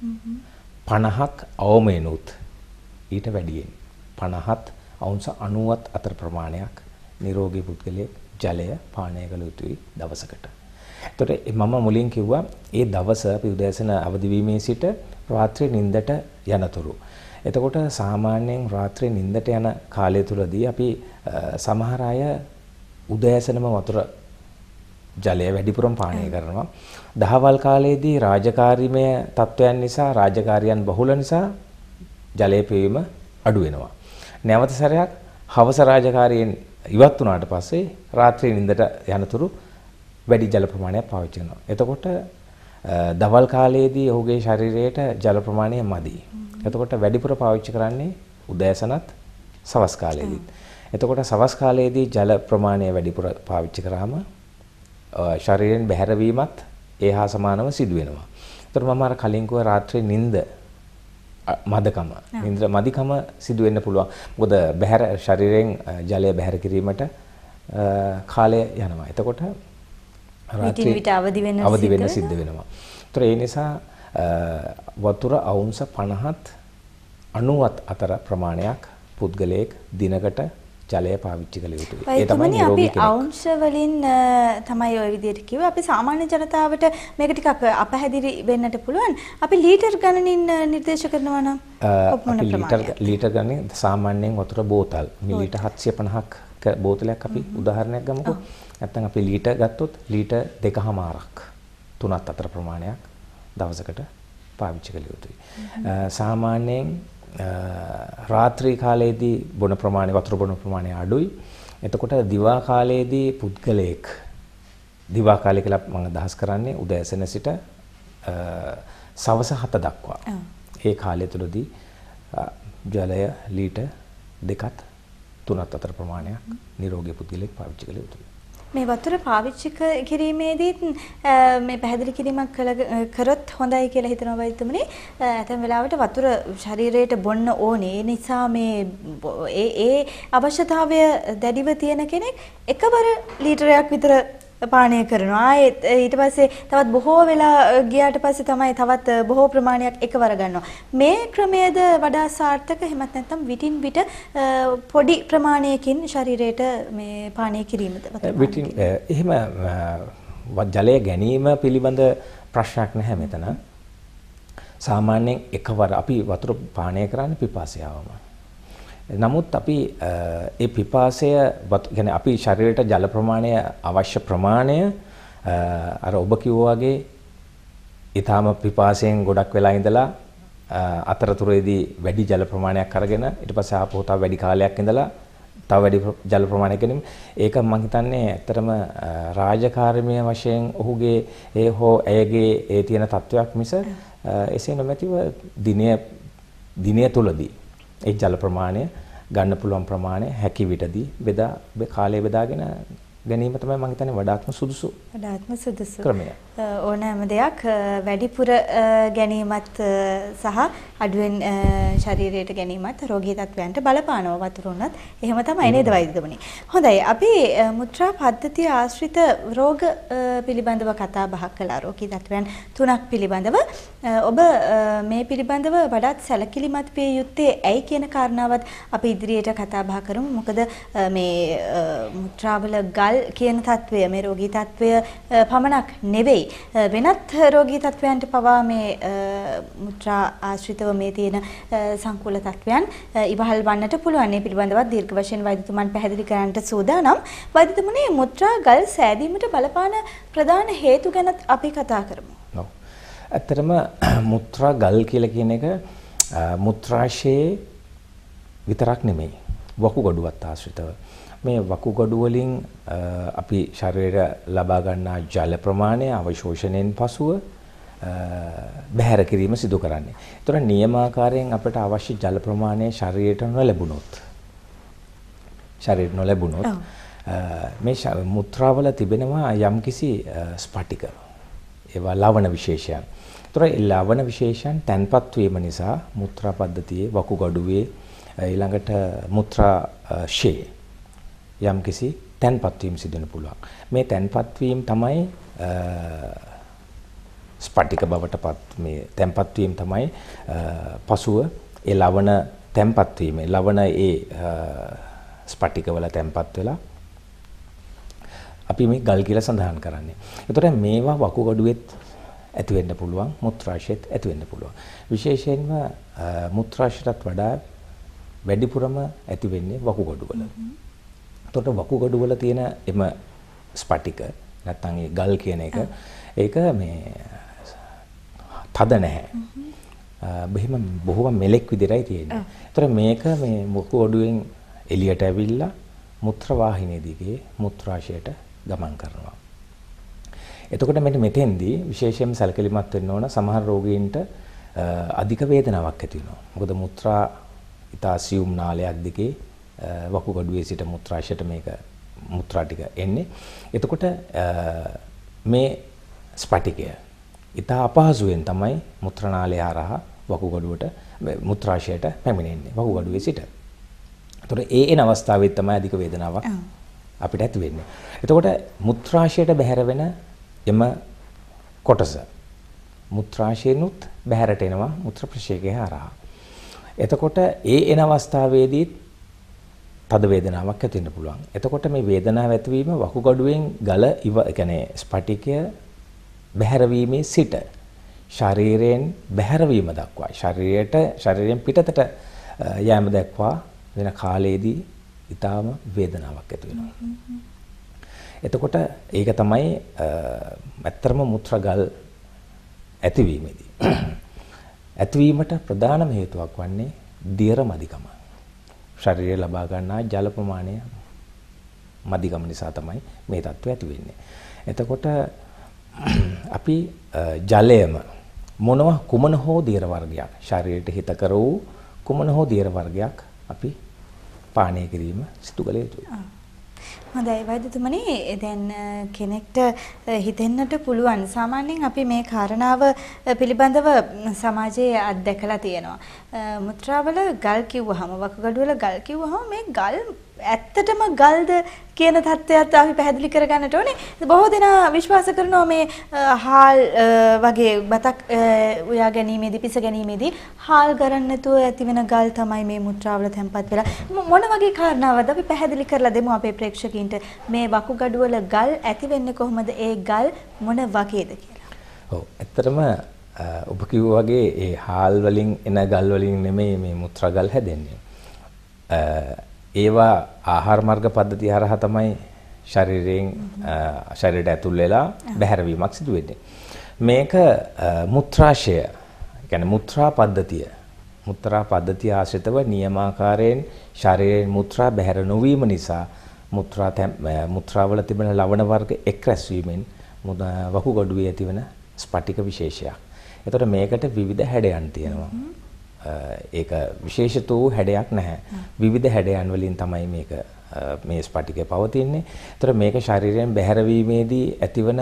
Speaker 2: පනහක් අවමෙනුත් ඊට වැඩියෙන් පනහත් අවුන්ස අනූවත් අතර ප්‍රමාණයක් නිරෝගී පුද්ගලයෙක් ජලය පානය කළ යුතුයි දවසකට. එතකොට මම මුලින් කිව්වා ඒ දවස අපි උදෑසන අවදි වීමේ සිට රාත්‍රී නිින්දට යනතුරු. එතකොට සාමාන්‍යයෙන් රාත්‍රී නිින්දට යන කාලය තුලදී අපි සමහර අය උදෑසනම වතුර ජලය වැඩිපුරම පානය කරනවා. දහවල් කාලයේදී රාජකාරීමය තත්වයන් නිසා රාජකාරියන් බහුල නිසා ජලය පීවීම අඩු වෙනවා. නැවත සැරයක් හවස රාජකාරියෙන් ඉවත් වුණාට පස්සේ රාත්‍රී නිින්දට යනතුරු වැඩි ජල ප්‍රමාණයක් පාවිච්චි කරනවා. එතකොට දවල් කාලයේදී ඔහුගේ ශරීරයට ජල ප්‍රමාණය මදි. එතකොට වැඩිපුර පාවිච්චි කරන්නේ උදෑසනත් සවස් කාලයේදීත්. එතකොට සවස් කාලයේදී ජල ප්‍රමාණය වැඩිපුර පාවිච්චි කරාම ශරීරයෙන් බැහැරවීමත් ඒ හා සමානව සිදු වෙනවා. එතකොට මම අර කලින් කිව්ව රාත්‍රී නිින්ද මදකම නින්ද්‍ර මදිකම සිදු වෙන්න පුළුවන්. මොකද බහැර ශරීරයෙන් ජලය බහැර කිරීමට කාලය යනවා. එතකොට
Speaker 1: රාත්‍රී විට අවදි වෙන්න
Speaker 2: අවදි වෙන්න සිද්ධ වෙනවා. ඒතර ඒ නිසා වතුර අවුන්ස පනහත් අනූවත් අතර ප්‍රමාණයක් පුද්ගලයෙක් දිනකට ජලය පාවිච්චි කළ යුතුයි.
Speaker 1: ඒ තමයි නිරෝගී කෙනෙක්. අපි අවුන්ස වලින් තමයි ওই විදිහට කිව්වේ. අපි සාමාන්‍ය ජනතාවට මේක ටිකක් අපහැදිලි වෙන්නට පුළුවන්. අපි ලීටර් ගණනින් නිර්දේශ කරනවා නම්
Speaker 2: අපි ලීටර් ලීටර් ගණනින් සාමාන්‍යයෙන් වතුර බෝතල් මිලිලීටර් හත්සිය පනහක් බෝතලයක් අපි උදාහරණයක් ගමුකෝ. නැත්නම් අපි ලීටර් ගත්තොත් ලීටර් දෙකමාරක් තුනත් අතර ප්‍රමාණයක් දවසකට පාවිච්චි කළ යුතුයි. සාමාන්‍යයෙන් රාත්‍රී කාලයේදී බොන ප්‍රමාණය වතුර බොන ප්‍රමාණය අඩුයි. එතකොට දිවා කාලයේදී පුද්ගලයෙක් දිවා කාලය කියලා මම අදහස් කරන්නේ උදෑසන සිට සවස හත දක්වා. ඒ කාලය තුලදී ජලය ලීටර් දෙකත් තුනත් අතර ප්‍රමාණයක් නිරෝගී පුද්ගලයෙක් පාවිච්චි කළ යුතුයි.
Speaker 1: මේ වතුර පාවිච්චි කිරීමේදී මේ පැහැදිලි කිරීමක් කරොත් හොඳයි කියලා හිතනවා වෛද්‍යතුමනි. ඇතැම් වෙලාවට වතුර ශරීරයට බොන්න ඕනේ. ඒ නිසා මේ ඒ ඒ අවශ්‍යතාවය දැඩිව තියෙන කෙනෙක් එකවර ලීටරයක් විතර පානය කරනවා. ඊට පස්සේ තවත් බොහෝ වෙලා ගියාට පස්සේ තමයි තවත් බොහෝ ප්‍රමාණයක් එකවර ගන්නවා. මේ ක්‍රමයේද වඩා සාර්ථක එහෙමත් නැත්නම් විටින් විට පොඩි ප්‍රමාණයකින් ශරීරයට මේ පානය කිරීමද?
Speaker 2: විටින් එහෙම ජලය ගැනීම පිළිබඳ ප්‍රශ්නයක් නැහැ මෙතන. සාමාන්‍යයෙන් එකවර අපි වතුර පානය කරන්නේ පිපාසයාවම. නමුත් අපි ඒ පිපාසය කියන්නේ අපි ශරීරයට ජල ප්‍රමාණය අවශ්‍ය ප්‍රමාණය අර ඔබ කිව්වා වගේ ඊටාම පිපාසයෙන් ගොඩක් වෙලා ඉඳලා අතරතුරේදී වැඩි ජල ප්‍රමාණයක් අරගෙන ඊට පස්සේ ආපහු තව වැඩි කාලයක් ඉඳලා තව වැඩි ජල ප්‍රමාණයක් ගැනීම ඒක මම හිතන්නේ ඇත්තටම රාජකාරීමය වශයෙන් ඔහුගේ ඒ හෝ ඇයගේ ඒ තියෙන තත්වයක් මිස එසේ නොමැතිව දිනය දිනය තුලදී ඒ ජල ප්‍රමාණය ගන්න පුළුවන් ප්‍රමාණය හැකි විටදී බෙදා කාලය බෙදාගෙන ගැනීම තමයි මම හිතන්නේ වඩාත්ම සුදුසු
Speaker 1: වඩාත්ම සුදුසු
Speaker 2: ක්‍රමය.
Speaker 1: ඕනෑම දෙයක් වැඩිපුර ගැනීමත් සහ අඩුවෙන් ශරීරයට ගැනීමත් රෝගී තත්වයන්ට බලපානවා වතුර උනත් එහෙම තමයි නේද වෛද්‍යතුමනි. හොඳයි අපි මුත්‍රා පද්ධතිය ආශ්‍රිත රෝග පිළිබඳව කතා බහක් කළා රෝගී තත්වයන් තුනක් පිළිබඳව. ඔබ මේ පිළිබඳව වඩාත් සැලකිලිමත් විය යුත්තේ ඇයි කියන කාරණාවත් අපි ඉදිරියට කතා බහ කරමු. මොකද මේ මුත්‍රාවල ගල් කියන තත්වය මේ රෝගී තත්වය පමණක් නෙවෙයි වෙනත් රෝගී තත්වයන්ට පවා මේ මුත්‍රා ආශ්‍රිතව මේ තියෙන සංකූල තත්වයන් ඉවහල් වන්නට පුළුවන්. මේ පිළිබඳව දීර්ඝ වශයෙන් වෛද්‍යතුමන් පැහැදිලි කරන්නට සූදානම්. වෛද්‍යතුමනි මුත්‍රා ගල් සෑදීමට බලපාන ප්‍රධාන හේතු ගැන අපි කතා කරමු.
Speaker 2: ඔව්. ඇත්තටම මුත්‍රා ගල් කියලා කියන එක මුත්‍රාශයේ විතරක් නෙමෙයි වකුගඩුවත් ආශ්‍රිතව මේ වකුගඩු වලින් අපි ශරීරය ලබා ගන්නා ජල ප්‍රමාණය අවශෝෂණයෙන් පසුව බැහැර කිරීම සිදු කරන්නේ. ඒතර නියමාකාරයෙන් අපිට අවශ්‍ය ජල ප්‍රමාණය ශරීරයට නොලැබුණොත් ශරීරයට නොලැබුණොත් මේ මුත්‍රාවල තිබෙනවා යම්කිසි ස්පටික ඒවා ලවණ විශේෂයන්. ඒතර ඒ ලවණ විශේෂයන් තැන්පත් වීම නිසා මුත්‍රා පද්ධතියේ වකුගඩුවේ ඊළඟට මුත්‍රා ශේ යම්කිසි තැන්පත් වීම සිදු වෙන පුළුවන්. මේ තැන්පත් වීම තමයි ස්පටික බවටපත් මේ තැන්පත් වීම තමයි පසුව ඒ ලවණ තැන්පත් වීම ලවණ ඒ ස්පටිකවල තැන්පත් වෙලා අපි මේ ගල් කියලා සඳහන් කරන්නේ. ඒතකොට මේවා වකුගඩුවෙත් ඇති වෙන්න පුළුවන් මුත්‍රාශයත් ඇති වෙන්න පුළුවන්. විශේෂයෙන්ම මුත්‍රාශයටත් වඩා වැඩිපුරම ඇති වෙන්නේ වකුගඩුවල. එතකොට වකුගඩුවල තියෙන එම ස්පටික නැත්නම් ඒ ගල් කියන එක ඒක මේ තද නැහැ. බෙහෙම බොහොම මෙලෙක් විදිහටයි තියෙන්නේ. ඒතර මේක මේ වකුගඩුවෙන් එළියට ඇවිල්ලා මුත්‍ර වාහිනිය දිගේ මුත්‍රාශයට ගමන් කරනවා. එතකොට මෙන්න මෙතෙන්දී විශේෂයෙන්ම සැලකිලිමත් වෙන්න ඕන සමහර රෝගීන්ට අධික වේදනාවක් ඇති වෙනවා. මොකද මුත්‍රා ඉතා සියුම් නාලයක් දිගේ වකුගඩුවේ සිට මුත්‍රාශයට මේක මුත්‍රා ටික එන්නේ. එතකොට මේ ස්පටිකය ඉතා අපහසුයෙන් තමයි මුත්‍රානාලය හරහා වකුගඩුවට මුත්‍රාශයට පැමිණෙන්නේ වකුගඩුවේ සිට. එතකොට ඒ එන අවස්ථාවේ තමයි අධික වේදනාවක් අපිට ඇති වෙන්නේ. එතකොට මුත්‍රාශයට බැහැර වෙන එම කොටස මුත්‍රාශයෙන්ුත් බැහැරට එනවා මුත්‍ර ප්‍රශේකය හරහා. එතකොට ඒ එන අවස්ථාවේදී තද වේදනාවක් ඇති වෙන්න පුළුවන්. එතකොට මේ වේදනාව ඇතිවීම වකුගඩුවෙන් ගල ඉව කියන්නේ ස්පටිකය බැහැරවීමේ සිට ශරීරයෙන් බැහැරවීම දක්වා ශරීරයට ශරීරයෙන් පිටතට යෑම දක්වා වෙන කාලයේදී ඊටාම වේදනාවක් ඇති වෙනවා. එතකොට ඒක තමයි ඇත්තම මුත්‍රාගල් ඇතිවීමේදී ඇතිවීමට ප්‍රධානම හේතුවක් වන්නේ දියර මදිකම. ශරීරය ලබා ගන්නා ජල ප්‍රමාණය මදිකම නිසා තමයි මේ තත්ත්වය ඇති වෙන්නේ. එතකොට අපි ජලයම මොනවා කුමන හෝ දියර වර්ගයක් ශරීරයට හිතකර වූ කුමන හෝ දියර වර්ගයක් අපි පානය කිරීම සිදු කළ යුතුයි.
Speaker 1: හොඳයි වෛද්‍යතුමනි දැන් කෙනෙක්ට හිතෙන්නට පුළුවන් සාමාන්‍යයෙන් අපි මේ කාරණාව පිළිබඳව සමාජයේ අත්දැකලා තියෙනවා. මුත්‍රාවල ගල් කිව්වහම වකුගඩුවල ගල් කිව්වහම මේ ගල් ඇත්තටම ගල්ද කියන තත්ත්වයට අපි පැහැදිලි කරගන්නට ඕනේ. බොහෝ දෙනා විශ්වාස කරනවා මේ හාල් වගේ බතක් උයා ගැනීමේදී පිස ගැනීමේදී හාල් ගන්න නැතුව ඇති වෙන ගල් තමයි මේ මුත්‍රාවල තැන්පත් වෙලා. මොන වගේ කාරණාවක්ද අපි පැහැදිලි කරලා දෙමු අපේ ප්‍රේක්ෂකයින්ට මේ වකුගඩුවල ගල් ඇති වෙන්නේ කොහොමද? ඒ ගල් මොන වගේද කියලා.
Speaker 2: ඔව් ඇත්තටම ඔබ කිව්වා වගේ ඒ හාල් වලින් එන ගල් වලින් නෙමෙයි මේ මුත්‍රා ගල් හැදෙන්නේ. ඒවා ආහාර මාර්ග පද්ධතිය හරහා තමයි ශරීරයෙන් ශරීරයට ඇතුල් වෙලා බැහැරවීමක් සිදු වෙන්නේ. මේක මුත්‍රාශය කියන්නේ මුත්‍රා පද්ධතිය. මුත්‍රා පද්ධතිය ආශ්‍රිතව නියමාකාරයෙන් ශරීරයෙන් මුත්‍රා බැහැර නොවීම නිසා මුත්‍රා මුත්‍රාවල තිබෙන ලවණ වර්ග එක් රැස්වීමෙන් වකුගඩුවේ ඇතිවන ස්පටික විශේෂයක්. එතකොට මේකට විවිධ හැඩයන් තියෙනවා. ඒක විශේෂිත වූ හැඩයක් නැහැ. විවිධ හැඩයන් වලින් තමයි මේක මේ ස්පටිකය පවතින්නේ. ඒතර මේක ශරීරයෙන් බැහැරවීමේදී ඇතිවන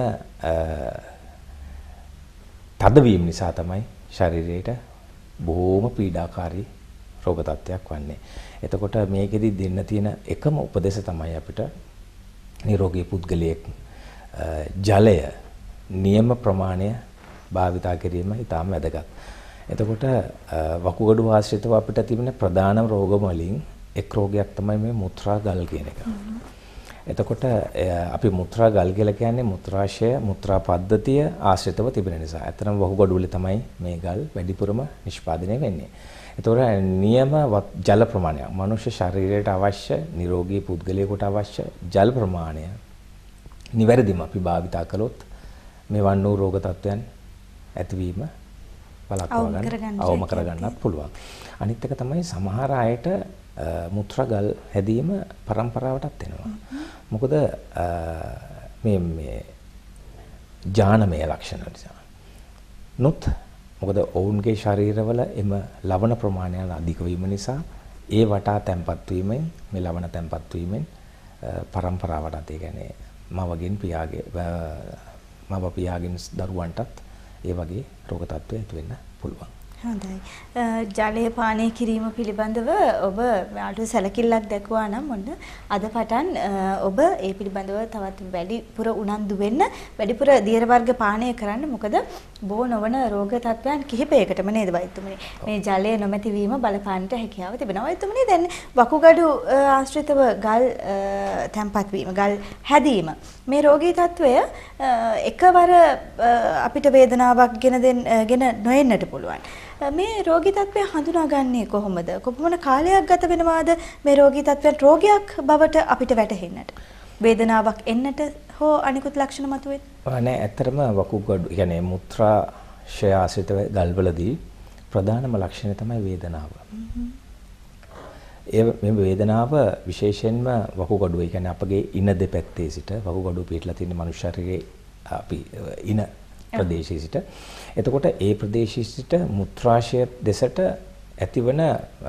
Speaker 2: තදවීම නිසා තමයි ශරීරයට බොහෝම පීඩාකාරී රෝග තත්ත්වයක් වන්නේ. එතකොට මේකෙදි දෙන්න තියෙන එකම උපදේශ තමයි අපිට නිරෝගී පුද්ගලයෙක් ජලය නියම ප්‍රමාණය භාවිතා කිරීම ඉතාම වැදගත්. එතකොට වකුගඩු ආශ්‍රිතව අපිට තිබෙන ප්‍රධාන රෝග වලින් එක් රෝගයක් තමයි මේ මුත්‍රා ගල් කියන එක. එතකොට අපි මුත්‍රා ගල් කියලා කියන්නේ මුත්‍රාශය මුත්‍රා පද්ධතිය ආශ්‍රිතව තිබෙන නිසා. ඇත්තටම වකුගඩු වල තමයි මේ ගල් වැඩිපුරම නිෂ්පාදනය වෙන්නේ. එතකොට නියම ජල ප්‍රමාණය මනුෂ්‍ය ශරීරයට අවශ්‍ය නිරෝගී පුද්ගලයෙකුට අවශ්‍ය ජල ප්‍රමාණය නිවැරදිව අපි භාවිතා කළොත් මේ වන් වූ රෝග තත්ත්වයන් ඇතිවීම වළක්වා ගන්න අවම කරගන්නත් පුළුවන්. අනිත් එක තමයි සමහර අයට මුත්‍රා ගල් හැදීම પરම්පරාවටත් එනවා. මොකද මේ මේ ජානමය ලක්ෂණ නිසා. නොත් මොකද ඔවුන්ගේ ශරීරවල එම ලවණ ප්‍රමාණය අධික වීම නිසා ඒ වටා තැම්පත් වීමෙන් මේ ලවණ තැම්පත් වීමෙන් પરම්පරාවටත් ඒ කියන්නේ මවගෙන් පියාගේ මව පියාගෙන් දරුවන්ටත් ඒ වගේ රෝග තත්ත්වය ඇති වෙන්න පුළුවන්.
Speaker 1: හොඳයි. ජලය පානය කිරීම පිළිබඳව ඔබ වාට සැලකිල්ලක් දැක්වුවා නම් ඔන්න අද පටන් ඔබ ඒ පිළිබඳව තවත් වැඩිපුර උනන්දු වෙන්න වැඩිපුර දියර වර්ග පානය කරන්න. මොකද බොහෝ නොවන රෝග තත්ත්වයන් කිහිපයකටම නේද වෛද්‍යතුමනි මේ ජලය නොමැති වීම බලපාන්නට හැකියාව තිබෙනවා. වෛද්‍යතුමනි දැන් වකුගඩු ආශ්‍රිතව ගල් තැම්පත් වීම ගල් හැදීම මේ රෝගී තත්ත්වය එකවර අපිට වේදනාවක් ගෙන ගෙන නොෙන්නට පුළුවන්. මේ රෝගී තත්ත්වය හඳුනාගන්නේ කොහොමද? කොපමණ කාලයක් ගත වෙනවාද මේ රෝගී තත්ත්වයන් රෝගයක් බවට අපිට වැටහෙන්නට? වේදනාවක් එන්නට හෝ අනිකුත් ලක්ෂණ මතුවෙන්න?
Speaker 2: නෑ ඇත්තටම වකුගඩු කියන්නේ මුත්‍රාශය ආශ්‍රිත ගල්වලදී ප්‍රධානම ලක්ෂණය තමයි වේදනාව. ඒ මේ වේදනාව විශේෂයෙන්ම වකුගඩුව කියන්නේ අපගේ ඉන දෙපැත්තේ සිට වකුගඩුව පිටලා තියෙන මනුෂ්‍ය ශරීරයේ අපි ඉන ප්‍රදේශයේ සිට එතකොට ඒ ප්‍රදේශයේ සිට මුත්‍රාශය දෙසට ඇතිවන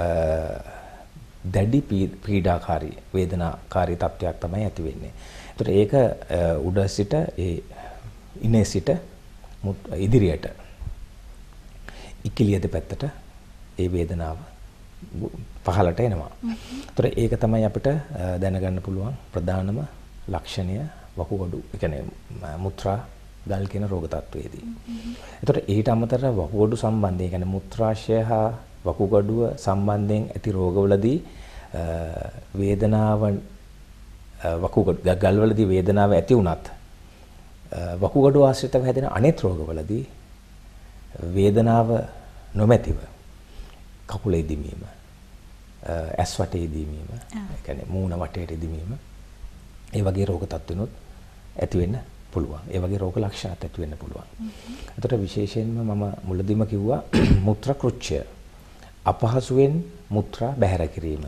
Speaker 2: දැඩි පීඩාකාරී වේදනාකාරී තත්ත්වයක් තමයි ඇති වෙන්නේ. ඒතර ඒක උඩ සිට ඒ ඉනේ සිට ඉදිරියට ඉකිලිය දෙපැත්තට ඒ වේදනාව පහළට එනවා. ඒතර ඒක තමයි අපිට දැනගන්න පුළුවන් ප්‍රධානම ලක්ෂණය වකුගඩු, ඒ කියන්නේ මුත්‍රා ගල් කියන රෝග තත්වයේදී. ඒතර ඊට අමතරව වකුගඩු සම්බන්ධයෙන්, ඒ කියන්නේ මුත්‍රාශය හා වකුගඩුව සම්බන්ධයෙන් ඇති රෝගවලදී වේදනාව වකුගඩු ගල්වලදී වේදනාව ඇති වුණත් වකුගඩු ආශ්‍රිතව හැදෙන අනෙක් රෝගවලදී වේදනාව නොමැතිව කකුලේ දිමීම, ඇස් වටේ දිමීම, ඒ කියන්නේ මූණ වටේට දිමීම, ඒ වගේ රෝග තත්ත්වෙනොත් ඇති වෙන්න පුළුවන්. ඒ වගේ රෝග ලක්ෂණත් ඇති වෙන්න පුළුවන්. එතකොට විශේෂයෙන්ම මම මුලදීම කිව්වා මුත්‍රා කෘච්ඡය, අපහසුවෙන් මුත්‍රා බැහැර කිරීම.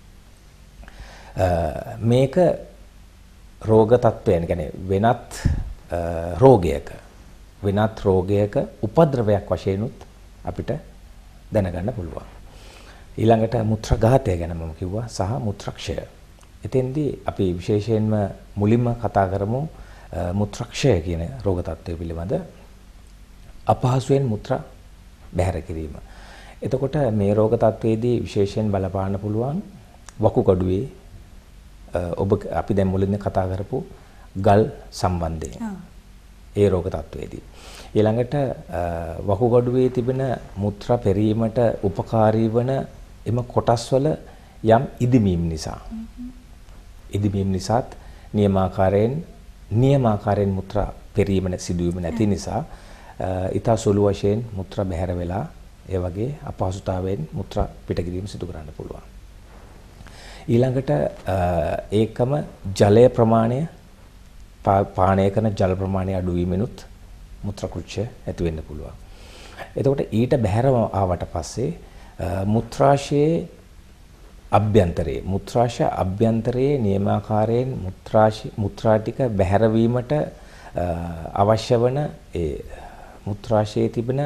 Speaker 2: මේක රෝග තත්ත්වයන්, කියන්නේ වෙනත් රෝගයක වෙනත් රෝගයක උපද්‍රවයක් වශයෙන් උත් අපිට දැනගන්න පුළුවන්. ඊළඟට මුත්‍රාඝාතය ගැන මම කිව්වා සහ මුත්‍රාක්ෂය. එතෙන්දී අපි විශේෂයෙන්ම මුලින්ම කතා කරමු මුත්‍රාක්ෂය කියන රෝග තත්ත්වය පිළිබඳ. අපහසුයෙන් මුත්‍රා බැහැර කිරීම. එතකොට මේ රෝග තත්ත්වයේදී විශේෂයෙන් බලපාන්න පුළුවන් වකුගඩුවේ ඔබ අපි දැන් මුලින්ම කතා කරපු ගල් සම්බන්ධයෙන්. ඒ රෝග තත්ත්වයේදී ඊළඟට වකුගඩුවේ තිබෙන මුත්‍රා පෙරීමට උපකාරී වන එම කොටස්වල යම් ඉදිමීම් නිසා ඉදිමීම් නිසාත් නියමාකාරයෙන් නියමාකාරයෙන් මුත්‍රා පෙරීම සිදුවීම නැති නිසා ඊට සුළු වශයෙන් මුත්‍රා බැහැර වෙලා ඒ වගේ අපහසුතාවයෙන් මුත්‍රා පිටකිරීම සිදු කරන්න පුළුවන්. ඊළඟට ඒකම ජලය ප්‍රමාණය පානය කරන ජල ප්‍රමාණය අඩු වීමෙනුත් මුත්‍රා කෘච්ඡය ඇති වෙන්න පුළුවන්. එතකොට ඊට බැහැර ආවට පස්සේ මුත්‍රාශයේ අභ්‍යන්තරයේ මුත්‍රාශය අභ්‍යන්තරයේ නියමාකාරයෙන් මුත්‍රාශය මුත්‍රා ටික බැහැර වීමට අවශ්‍ය වන ඒ මුත්‍රාශයේ තිබෙන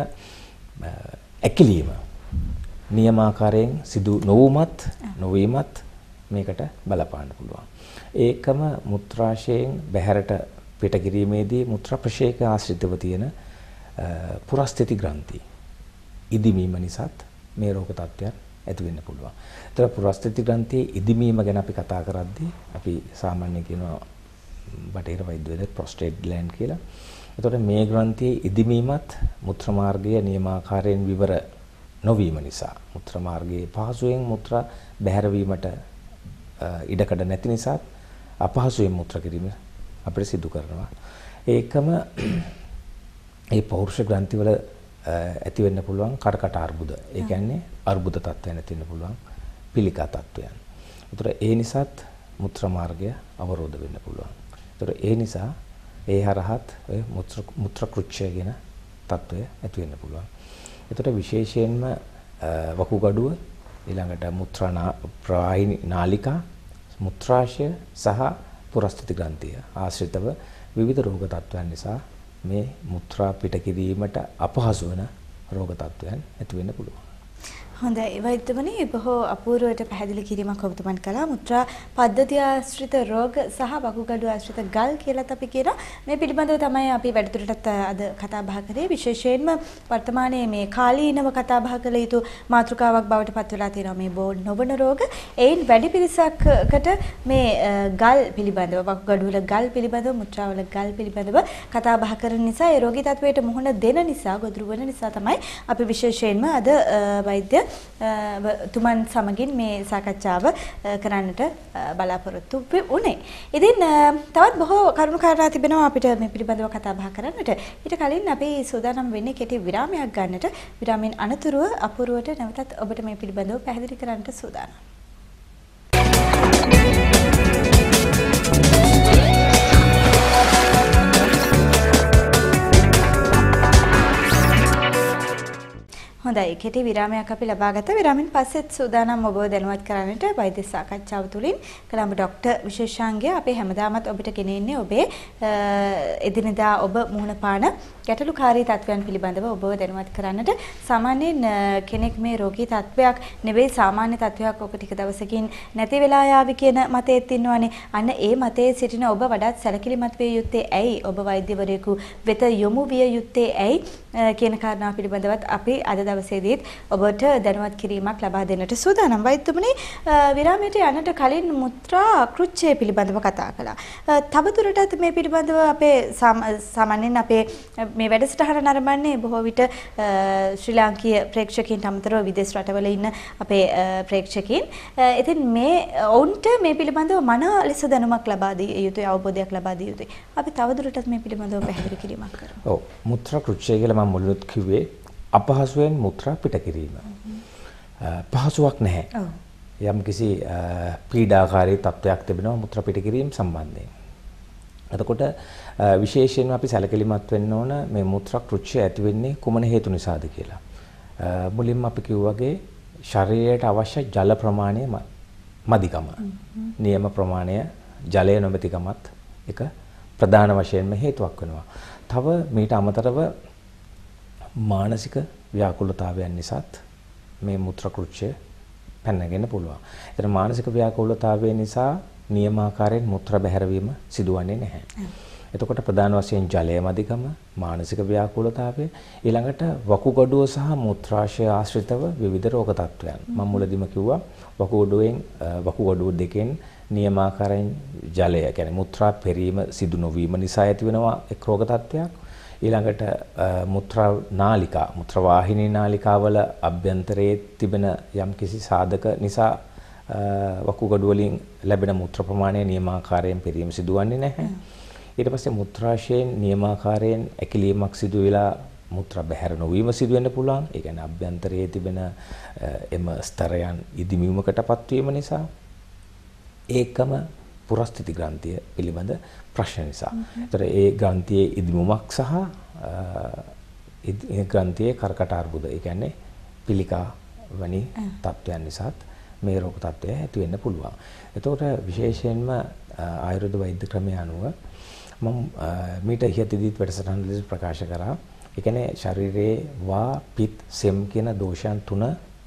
Speaker 2: ඇකිලීම නියමාකාරයෙන් සිදු නොවුමත් නොවීමත් මේකට බලපාන්න පුළුවන්. ඒකම මුත්‍රාශයෙන් බැහැරට පිට කිරීමේදී මුත්‍රා ප්‍රශේක ආශ්‍රිතව තියෙන පුරස්ථිති ග්‍රන්ථි ඉදිමීම නිසාත් මේ රෝග තත්ත්වයන් ඇති වෙන්න පුළුවන්. ඒතර පුරස්ථිති ග්‍රන්ථියේ ඉදිමීම ගැන අපි කතා කරද්දී අපි සාමාන්‍යයෙන් කියනවා බටහිර වෛද්‍යවේද ප්‍රොස්ටේට් ග්ලෑන්ඩ් කියලා. එතකොට මේ ග්‍රන්ථියේ ඉදිමීමත් මුත්‍රා මාර්ගය නියමාකාරයෙන් විවර නොවීම නිසා, මුත්‍රා මාර්ගයේ පහසුවෙන් මුත්‍රා බැහැර වීමට ඉඩකඩ නැති නිසා අපහසුයෙන් මුත්‍රා කිරීම අපිට සිදු කරනවා. ඒකම මේ පෞරුෂ ග්‍රන්ථිවල ඇති වෙන්න පුළුවන් කඩකට අර්බුද. ඒ කියන්නේ අර්බුද තත්ත්වයන් ඇති වෙන්න පුළුවන්, පිළිකා තත්ත්වයන්. ඒතර ඒ නිසාත් මුත්‍රා මාර්ගය අවරෝධ වෙන්න පුළුවන්. ඒතර ඒ නිසා ඒ හරහත් ඔය මුත්‍රා කෘච්ඡය කියන තත්ත්වය ඇති වෙන්න පුළුවන්. ඒතර විශේෂයෙන්ම වකුගඩුව, ඊළඟට මුත්‍රා ප්‍රවාහිනී නාලිකා, මුත්‍රාශය සහ පුරස්ථිති ග්‍රන්ථිය ආශ්‍රිතව විවිධ රෝග තත්ත්වයන් නිසා මේ මුත්‍රා පිට කිරීමට අපහසු වන රෝග තත්ත්වයන් ඇති වෙන්න පුළුවන්.
Speaker 1: හොඳයි වෛද්‍යවනි, බොහෝ අපූර්වවට පැහැදිලි කිරීමක් ඔබතුමන් කළා. මුත්‍රා පද්ධතිය ආශ්‍රිත රෝග සහ වකුගඩු ආශ්‍රිත ගල් කියලාත් අපි කියනවා. මේ පිළිබඳව තමයි අපි වැඩිදුරටත් අද කතා බහ කරේ. විශේෂයෙන්ම වර්තමානයේ මේ කාලීනව කතා බහ කළ යුතු මාතෘකාවක් බවට පත් වෙලා තියෙනවා මේ බෝ නොවන රෝග. එයින් වැඩි පිරිසකට මේ ගල් පිළිබඳව, වකුගඩු වල ගල් පිළිබඳව, මුත්‍රා වල ගල් පිළිබඳව කතා බහ කරන නිසා, ඒ රෝගී තත්වයට මුහුණ දෙන නිසා, ගොදුරු වෙන නිසා තමයි අපි විශේෂයෙන්ම අද වෛද්‍ය තුමන් සමගින් මේ සාකච්ඡාව කරන්නට බලාපොරොත්තු වුණේ. ඉතින් තවත් බොහෝ කරුණු කාරණා තිබෙනවා අපිට මේ පිළිබඳව කතා බහ කරන්නට. ඊට කලින් අපි සූදානම් වෙන්නේ කෙටි විරාමයක් ගන්නට. විරාමයෙන් අනතුරුව අපූර්වට නැවතත් ඔබට මේ පිළිබඳව පැහැදිලි කරන්නට සූදානම්. හොඳයි, කෙටි විරාමයක් අපි ලබා ගත්තා. විරාමෙන් පස්සෙත් සූදානම් ඔබව දැනුවත් කරන්නට වෛද්‍ය සාකච්ඡාව තුළින් කලම්බ ડોක්ටර් විශේෂාංගය අපේ හැමදාමත් ඔබට ගෙනෙන්නේ ඔබේ එදිනෙදා ඔබ මුහුණ පාන ගැටලුකාරී තත්ත්වයන් පිළිබඳව ඔබව දැනුවත් කරන්නට. සාමාන්‍යයෙන් කෙනෙක් මේ රෝගී තත්ත්වයක් නෙවෙයි, සාමාන්‍ය තත්ත්වයක් ඔබ ටික දවසකින් නැති වෙලා යාවි කියන මතයේත් ඉන්නවනේ. අන්න ඒ මතයේ සිටින ඔබ වඩාත් සැලකිලිමත් විය යුත්තේ ඇයි? ඔබ වෛද්‍යවරයෙකු වෙත යොමු විය යුත්තේ ඇයි කියන කාරණා පිළිබඳවත් අපි අද දවසේ දවසේදීත් ඔබට දැනුවත් කිරීමක් ලබා දෙන්නට සූදානම්. වෛද්‍යතුමනි, විරාමයට යන්නට කලින් මුත්‍රා කෘච්ඡය පිළිබඳව කතා කළා. තවදුරටත් මේ පිළිබඳව අපේ සාමාන්‍යයෙන් අපේ මේ වැඩසටහන නරඹන්නේ බොහෝ විට ශ්‍රී ලාංකීය ප්‍රේක්ෂකයන්ට අමතරව විදේශ රටවල ඉන්න අපේ ප්‍රේක්ෂකයන්. ඉතින් මේ ඔවුන්ට මේ පිළිබඳව මනා ලෙස දැනුමක් ලබා දිය යුතුයි, අවබෝධයක් ලබා දිය යුතුයි. අපි තවදුරටත් මේ පිළිබඳව පැහැදිලි කිරීමක් කරමු.
Speaker 2: ඔව්, මුත්‍රා කෘච්ඡය කියලා මම මුලින්ම කිව්වේ අපහසුයෙන් මුත්‍රා පිට කිරීම. පහසුවක් නැහැ. ඔව්. යම් කිසි පීඩාකාරී තත්ත්වයක් තිබෙනවා මුත්‍රා පිට කිරීම සම්බන්ධයෙන්. එතකොට විශේෂයෙන්ම අපි සැලකිලිමත් වෙන්න ඕන මේ මුත්‍රා කෘච්ඡය ඇති වෙන්නේ කුමන හේතු නිසාද කියලා. මුලින්ම අපි කිව්වා වගේ ශරීරයට අවශ්‍ය ජල ප්‍රමාණය මදිකම. නියම ප්‍රමාණය ජලය නොමැතිකමත් එක ප්‍රධාන වශයෙන්ම හේතුවක් වෙනවා. තව මීට අමතරව මානසික ව්‍යාකූලතාවයන් නිසාත් මේ මුත්‍රා කෘච්ඡය පැනගෙන පුළුවන්. ඒතර මානසික ව්‍යාකූලතාවය නිසා නියමාකාරයෙන් මුත්‍රා බැහැරවීම සිදුවන්නේ නැහැ. එතකොට ප්‍රධාන වශයෙන් ජලය මදිකම, මානසික ව්‍යාකූලතාවය, ඊළඟට වකුගඩුව සහ මුත්‍රාශය ආශ්‍රිතව විවිධ රෝග තත්ත්වයන්. මම මුලදීම කිව්වා වකුගඩුවෙන් වකුගඩුව දෙකෙන් නියමාකාරයෙන් ජලය, කියන්නේ මුත්‍රා පෙරීම සිදු නොවීම නිසා ඇතිවෙනවා එක් රෝග තත්ත්වයක්. ඊළඟට මුත්‍රා නාලිකා, මුත්‍රා වාහිනී නාලිකාවල අභ්‍යන්තරයේ තිබෙන යම් කිසි සාධක නිසා වකුගඩුව වලින් ලැබෙන මුත්‍රා ප්‍රමාණය නියමාකාරයෙන් පෙරීම සිදුවන්නේ නැහැ. ඊට පස්සේ මුත්‍රාශයෙන් නියමාකාරයෙන් ඇකිලීමක් සිදු වෙලා මුත්‍රා බැහැර නොවීම සිදු වෙන්න පුළුවන්. ඒ කියන්නේ අභ්‍යන්තරයේ තිබෙන එම ස්තරයන් ඉදිමීමකටපත් වීම නිසා, ඒකම පුරස්ථිති ග්‍රන්ථිය පිළිබඳ ප්‍රශ්න නිසා. ඒතර ඒ ග්‍රන්ථියේ ඉදිමුමක් සහ ඒ ග්‍රන්ථියේ කර්කට අර්බුද, ඒ කියන්නේ පිළිකා වැනි තත්ත්වයන් නිසාත් මේ රෝග තත්ත්වය ඇති වෙන්න පුළුවන්. එතකොට විශේෂයෙන්ම ආයුර්වේද වෛද්‍ය ක්‍රමය අනුව මම මීට ඉහතදීත් වැඩසටහනදී ප්‍රකාශ කරා. ඒ කියන්නේ ශරීරයේ වා පිත් සෙම් කියන දෝෂයන් තුන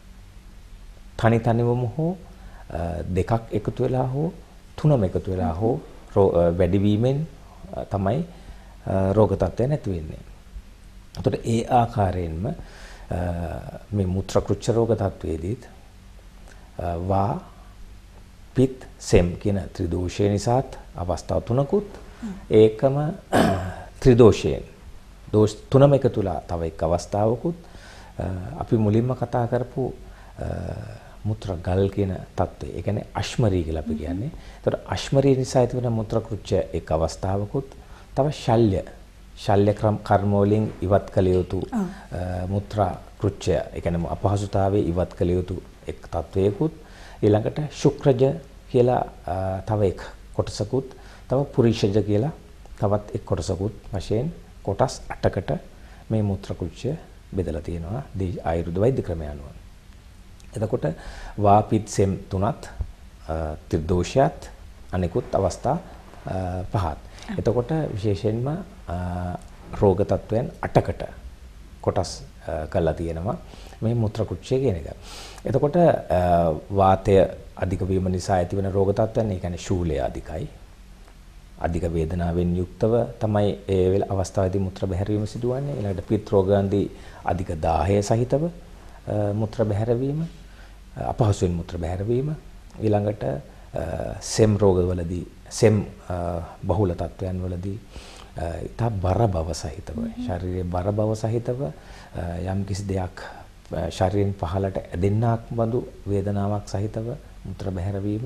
Speaker 2: තනි තනිවම හෝ දෙකක් එකතු වෙලා හෝ තුනම එකතු වෙලා හෝ වැඩිවීමෙන් තමයි රෝග තත්ත්වය නැති වෙන්නේ. එතකොට ඒ ආකාරයෙන්ම මේ මුත්‍රා කෘච්ඡ රෝග තත්ත්වයේදීත් වා පිත් සෙම් කියන ත්‍රිදෝෂය නිසාත් අවස්ථා තුනකුත්, ඒකම ත්‍රිදෝෂයෙන් දෝෂ තුනම එකතුලා තව එක් අවස්ථාවකුත්, අපි මුලින්ම කතා කරපු මුත්‍රා ගල් කියන தত্ত্বය. ඒ කියන්නේ අශ්මරී කියලා අපි කියන්නේ. ඒතකොට අශ්මරී නිසා ඇතිවන මුත්‍රා කෘච්ඡ එක් අවස්ථාවකුත්, තව ශල්‍ය ශල්‍ය කර්ම වලින් ඉවත් කළ යුතු මුත්‍රා කෘච්ඡය, ඒ කියන්නේ අපහසුතාවයේ ඉවත් කළ යුතු එක් තත්වයකුත්, ඊළඟට ශුක්‍රජ කියලා තව එක් කොටසකුත්, තව පුරිෂජ කියලා තවත් එක් කොටසකුත් වශයෙන් කොටස් අටකට මේ මුත්‍රා කෘච්ඡය බෙදලා තියෙනවා ආයුර්වේද වෛද්‍ය ක්‍රමය අනුව. එතකොට වාපිත් සෙම් තුනත් ත්‍රිදෝෂයත් අනිකුත් අවස්ථා පහත්. එතකොට විශේෂයෙන්ම රෝග තත්වයන් අටකට කොටස් කරලා තියෙනවා මේ මුත්‍රා කෘච්ඡය කියන එක. එතකොට වාතය අධික වීම නිසා ඇතිවන රෝග තත්ත්වයන්, ඒ කියන්නේ ශූලය අධිකයි. අධික වේදනාවෙන් යුක්තව තමයි ඒ වෙල අවස්ථාවේදී මුත්‍රා බැහැරවීම සිදුවන්නේ. ඊළඟට පිත් රෝගාන්දී අධික දාහය සහිතව මුත්‍රා බැහැරවීම, අපහසුයෙන් මුත්‍රා බැහැරවීම. ඊළඟට සෙම් රෝගවලදී, සෙම් බහුල තත්ත්වයන් වලදී ඉතා බර බව සහිතව, ශරීරයේ බර බව සහිතව යම් කිසි දෙයක් ශරීරයෙන් පහළට ඇදෙන්නක් බඳු වේදනාවක් සහිතව මුත්‍රා බැහැරවීම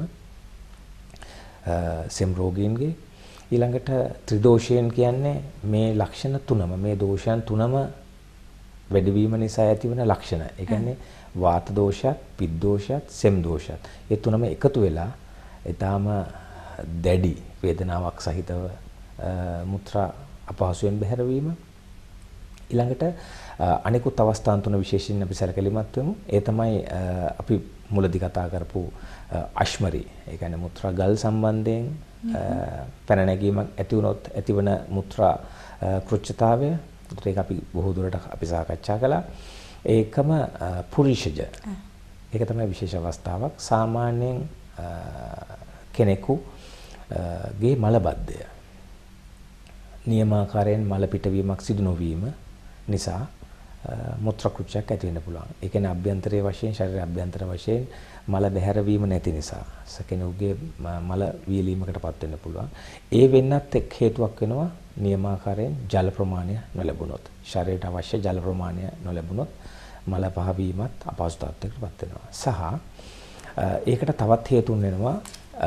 Speaker 2: සෙම් රෝගීන්ගේ. ඊළඟට ත්‍රිදෝෂයන් කියන්නේ මේ ලක්ෂණ තුනම, මේ දෝෂයන් තුනම වැඩිවීම නිසා ඇතිවන ලක්ෂණ. ඒ කියන්නේ වාත දෝෂයත්, පිත් දෝෂයත්, සෙම් දෝෂයත්. ඒ තුනම එකතු වෙලා ඊටාම දැඩි වේදනාවක් සහිතව මුත්‍රා අපහසුයෙන් බැහැරවීම. ඊළඟට අනිකුත් අවස්ථාන් තුන විශේෂයෙන් අපි සැලකලිමත් වෙමු. ඒ තමයි අපි මුලදී කතා කරපු අශ්මරි. ඒ කියන්නේ මුත්‍රා ගල් සම්බන්ධයෙන් පැන නැගීමක් ඇති වුණොත් ඇතිවන මුත්‍රා කෘච්ඡතාවය. ඒක අපි බොහෝ දුරට අපි සාකච්ඡා කළා. ඒකම පුරිෂජ. ඒක තමයි විශේෂ අවස්ථාවක්. සාමාන්‍යයෙන් කෙනෙකුගේ මලබද්ධය නියමාකාරයෙන් මල පිටවීමක් සිදු නොවීම නිසා මුත්‍රා කෘච්ඡයක් ඇති වෙන්න පුළුවන්. ඒ කියන්නේ අභ්‍යන්තරයේ වශයෙන් ශරීර අභ්‍යන්තර වශයෙන් මල බැහැරවීම නැති නිසා සකෙනුගේ මල වියලීමකටපත් වෙන්න පුළුවන්. ඒ වෙන්නත් එක් හේතුවක් වෙනවා නියමාකාරයෙන් ජල ප්‍රමාණය නොලැබුණොත්. ශරීරයට අවශ්‍ය ජල ප්‍රමාණය නොලැබුණොත් මල පහවීමත් අපහසුතාවයකටපත් වෙනවා. සහ ඒකට තවත් හේතුන් වෙනවා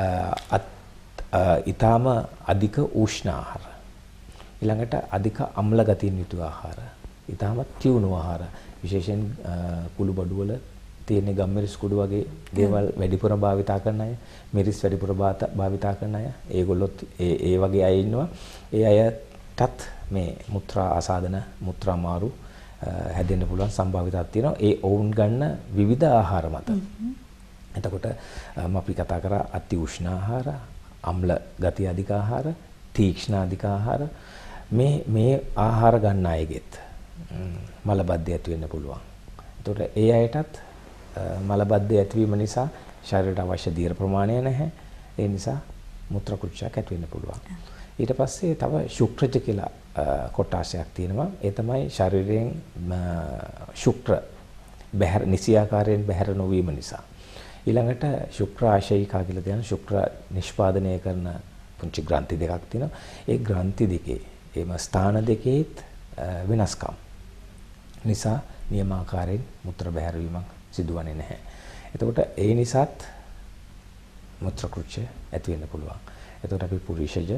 Speaker 2: ඊටාම අධික උෂ්ණ ආහාර. ඊළඟට අධික අම්ල ගතියින් යුතු ආහාර. ඊටාම තියුණු ආහාර. විශේෂයෙන් කුළු බඩු වල තියෙන ගම්මිරිස් කුඩු වගේ දේවල් වැඩිපුර භාවිතා කරන අය, මිරිස් වැඩිපුර භාවිතා කරන අය, ඒගොල්ලොත් ඒ ඒ වගේ අය ඉන්නවා. ඒ අයටත් මේ මුත්‍රා ආසාදන, මුත්‍රා මාරු හැදෙන්න පුළුවන් සම්භාවිතාවක් තියෙනවා. ඒ ඔවුන් ගන්න විවිධ ආහාර මත. එතකොට අපි කතා කරා අති උෂ්ණ ආහාර, අම්ල ගතිය අධික ආහාර, තීක්ෂණ අධික ආහාර. මේ මේ ආහාර ගන්න අයගෙත් මලබද්ධය ඇති වෙන්න පුළුවන්. එතකොට ඒ අයටත් මලබද්ධය ඇතිවීම නිසා ශරීරයට අවශ්‍ය දීර්ඝ ප්‍රමාණය නැහැ. ඒ නිසා මුත්‍රා කෘච්ඡයක් ඇති වෙන්න පුළුවන්. ඊට පස්සේ තව ශුක්‍රජ කියලා කොටාසයක් තියෙනවා. ඒ තමයි ශරීරයෙන් ශුක්‍ර බහැර නිසියාකාරයෙන් බහැර නොවීම නිසා. ඊළඟට ශුක්‍ර ආශයිකා කියලා කියන ශුක්‍ර නිෂ්පාදනය කරන පුංචි ග්‍රන්ථි දෙකක් තියෙනවා. ඒ ග්‍රන්ථි දෙකේ එම ස්ථාන දෙකේත් වෙනස්කම් නිසා නියමාකාරයෙන් මුත්‍ර බහැරවීමක් සිදුවන්නේ නැහැ. එතකොට ඒ නිසාත් මුත්‍ර කෘච්ඡය ඇති වෙන්න පුළුවන්. එතකොට අපි පුරුෂජ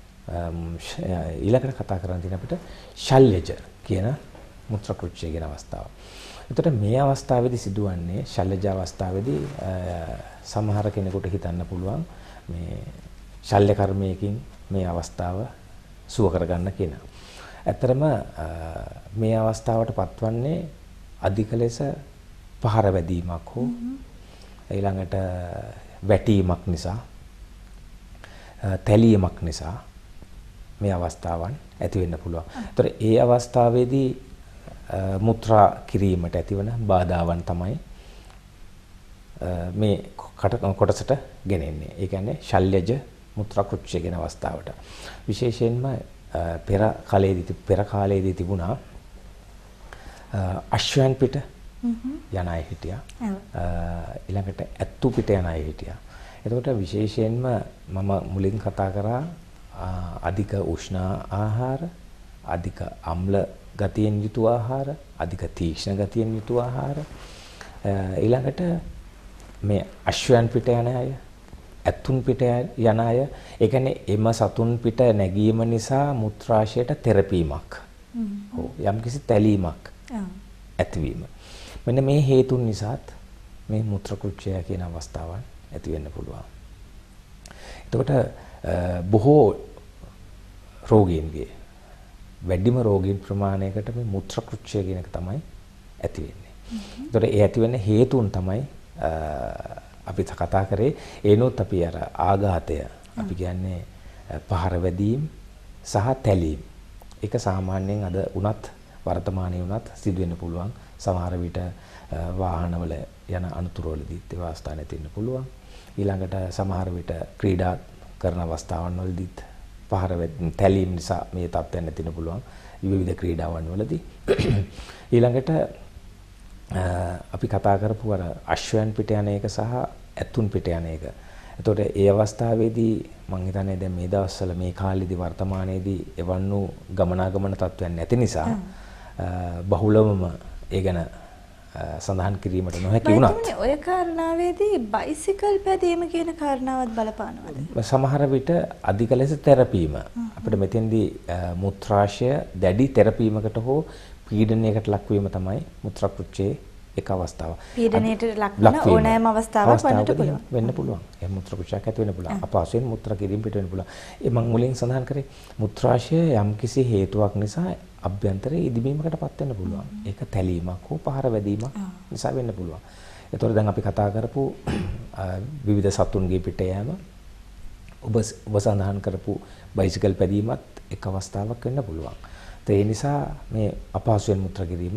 Speaker 2: ඊළඟට කතා කරන්න තියෙන අපිට ශල්‍යජ කියන මුත්‍ර කෘච්ඡය කියන අවස්ථාව. එතකොට මේ අවස්ථාවේදී සිදුවන්නේ ශල්‍යජ අවස්ථාවේදී සමහර කෙනෙකුට හිතන්න පුළුවන් මේ ශල්‍ය කර්මයකින් මේ අවස්ථාව සුව කරගන්න කියන. ඇත්තරම මේ අවස්ථාවට පත්වන්නේ අධික ලෙස පහර වැදීමක් හෝ ඊළඟට වැටීමක් නිසා තැලීමක් නිසා මේ අවස්ථාවන් ඇති වෙන්න පුළුවන්. ඒතර ඒ අවස්ථාවේදී මුත්‍රා කිරීමට ඇතිවන බාධාවන් තමයි මේ කොටසට ගෙනෙන්නේ. ඒ කියන්නේ ශල්‍යජ මුත්‍රා කෘච්ඡය කියන අවස්ථාවට. විශේෂයෙන්ම පෙර කාලයේදී පෙර කාලයේදී තිබුණා අශ්වයන් පිට යන අය හිටියා. ඊළඟට ඇත්තු පිට යන අය හිටියා. එතකොට විශේෂයෙන්ම මම මුලින් කතා කරා අධික උෂ්ණ ආහාර, අධික අම්ල ගතියෙන් යුතු ආහාර, අධික තීක්ෂණ ගතියෙන් යුතු ආහාර. ඊළඟට මේ අශ්වයන් පිට යන අය, ඇතුන් පිට යන අය, ඒ කියන්නේ එම සතුන් පිට නැගීම නිසා මුත්‍රාශයට තෙරපීමක්. හෝ යම්කිසි තැලීමක් ඇතිවීම. මෙන්න මේ හේතුන් නිසාත් මේ මුත්‍ර කෘච්ඡය කියන අවස්ථාවන් ඇති වෙන්න පුළුවන්. එතකොට බොහෝ රෝගීන්ගේ වැඩිම රෝගීන් ප්‍රමාණයකට මේ මුත්‍ර කෘච්ඡය කියන එක තමයි ඇති වෙන්නේ. එතකොට ඒ ඇති වෙන්න හේතුන් තමයි අපි කතා කරේ. ඒනොත් අපි අර ආඝාතය අපි කියන්නේ පහර වැදීම් සහ තැලීම්. ඒක සාමාන්‍යයෙන් අද උනත් වර්තමානයේ උනත් සිදු වෙන්න පුළුවන්. සමහර විට වාහනවල යන අනතුරුවලදීත් ඒ අවස්ථා නැති වෙන්න පුළුවන්. ඊළඟට සමහර විට ක්‍රීඩා කරන අවස්ථාවන් වලදීත් පහර තැලීම් නිසා මේ තත්ත්වයන් නැති වෙන්න පුළුවන්. විවිධ ක්‍රීඩාවන් වලදී. ඊළඟට අපි කතා කරපු අර අශ්වයන් පිට යන එක සහ ඇතුන් පිට යන එක. එතකොට ඒ අවස්ථාවේදී මම හිතන්නේ දැන් මේ දවස්වල මේ කාලෙදී වර්තමානයේදී එවන් වූ ගමනාගමන තත්ත්වයන් නැති නිසා බහුලවම ඒ ගැන සඳහන් කිරීමට නොහැකි වුණත්
Speaker 1: ඔය කාරණාවේදී බයිසිකල් පැදීම කියන කාරණාවත් බලපානවද?
Speaker 2: සමහර විට අධික ලෙස තෙරපීම අපිට මෙතෙන්දී මුත්‍රාශය දැඩි තෙරපීමකට හෝ පීඩනයකට ලක්වීම තමයි මුත්‍රා කෘච්ඡයේ එක අවස්ථාවක්. පීඩනයට ලක්වන ඕනෑම අවස්ථාවක් වන්නට පුළුවන්. වෙන්න පුළුවන්. ඒ මුත්‍රා කෘච්ඡයක් ඇති වෙන්න පුළුවන්. අපහසුයෙන් මුත්‍රා කිරීම පිට වෙන්න පුළුවන්. ඒ මම මුලින් සඳහන් කරේ මුත්‍රාශය යම්කිසි හේතුවක් නිසා අභ්‍යන්තරයේ ඉදිමීමකටපත් වෙන්න පුළුවන්. ඒක තැලීමක් හෝ පහර වැදීමක් නිසා වෙන්න පුළුවන්. ඒතකොට දැන් අපි කතා කරපු විවිධ සතුන්ගේ පිට යෑම ඔබ ඔබ සඳහන් කරපු බයිසිකල් පැදීමත් එක් අවස්ථාවක් වෙන්න පුළුවන්. ඒ නිසා මේ අපහසුයෙන් මුත්‍රා කිරීම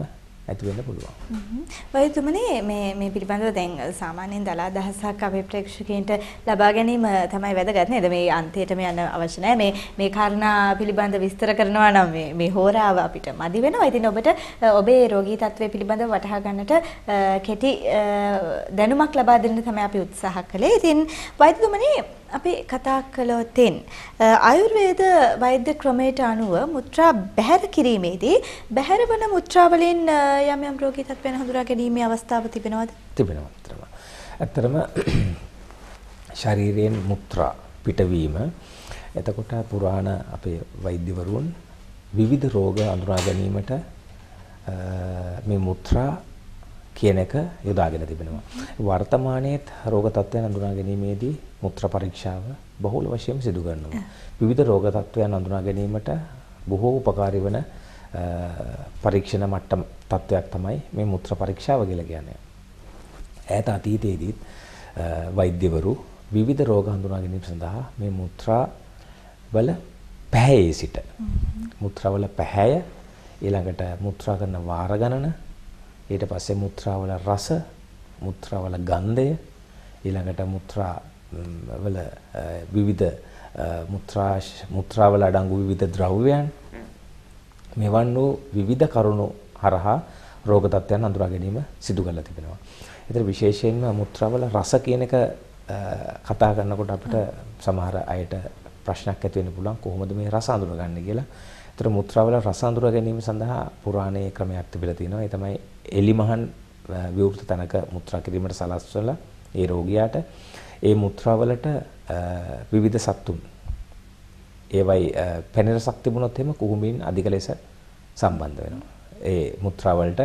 Speaker 2: ඇති වෙන්න පුළුවන්.
Speaker 1: වෛද්‍යතුමනි මේ මේ පිළිබඳව දැන් සාමාන්‍යයෙන් දල අදහසක් අපේ ප්‍රේක්ෂකයන්ට ලබා ගැනීම තමයි වැදගත් නේද? මේ අන්තිමටම යන්න අවශ්‍ය නැහැ. මේ මේ කාරණා පිළිබඳ විස්තර කරනවා නම් මේ මේ හෝරාව අපිට මදි වෙනවා. ඉතින් ඔබට ඔබේ රෝගී තත්ත්වය පිළිබඳව වටහා ගන්නට කෙටි දැනුමක් ලබා දෙන්න තමයි අපි උත්සාහ කළේ. ඉතින් වෛද්‍යතුමනි අපි කතා කළොතින් ආයුර්වේද වෛද්‍ය ක්‍රමයට අනුව මුත්‍රා බැහැර කිරීමේදී බැහැර වන මුත්‍රා වලින් යම් යම් රෝගී තත්ත්වයන් හඳුනා ගැනීමේ අවස්ථාව තිබෙනවද?
Speaker 2: තිබෙනවා අත්‍තරම. ඇත්තටම ශරීරයෙන් මුත්‍රා පිටවීම එතකොට පුරාණ අපේ වෛද්‍යවරුන් විවිධ රෝග අඳුනා ගැනීමට මේ මුත්‍රා කියන එක යොදාගෙන තිබෙනවා. වර්තමානයේත් රෝග තත්ත්වයන් අඳුනා ගැනීමේදී මුත්‍රා පරීක්ෂාව බහුල වශයෙන් සිදු කරනවා. විවිධ රෝග තත්ත්වයන් අඳුනා ගැනීමට බොහෝ උපකාරී වන පරීක්ෂණ මට්ටම තත්ත්වයක් තමයි මේ මුත්‍රා පරීක්ෂාව කියලා කියන්නේ. ඈත අතීතයේදීත් වෛද්‍යවරු විවිධ රෝග හඳුනා ගැනීම සඳහා මේ මුත්‍රා වල පැහැයේ සිට මුත්‍රා වල පැහැය ඊළඟට මුත්‍රා කරන වාර ගණන ඊට පස්සේ මුත්‍රා වල රස මුත්‍රා වල ගන්ධය ඊළඟට මුත්‍රා වල විවිධ මුත්‍රා මුත්‍රා වල අඩංගු විවිධ ද්‍රව්‍යයන් මෙවන් වූ විවිධ කරුණු හරහා රෝග තත්ත්වයන් අඳුරා ගැනීම සිදු කරලා තිබෙනවා. ඒතර විශේෂයෙන්ම මුත්‍රා වල රස කියන එක කතා කරනකොට අපිට සමහර අයට ප්‍රශ්නයක් ඇති වෙන්න පුළුවන් කොහොමද මේ රස අඳුරගන්නේ කියලා. ඒතර මුත්‍රා වල රස අඳුරා ගැනීම සඳහා පුරාණයේ ක්‍රමයක් තිබිලා තියෙනවා. ඒ තමයි එලිමහන් විවෘත තැනක මුත්‍රා කිරීමට සලස්වලා ඒ රෝගියාට ඒ මුත්‍රා වලට විවිධ සත්තුන් ඒවයි පැණි රසක් තිබුණොත් එහෙම කුහුඹින් අධික ලෙස සම්බන්ධ වෙනවා. ඒ මුත්‍රා වලට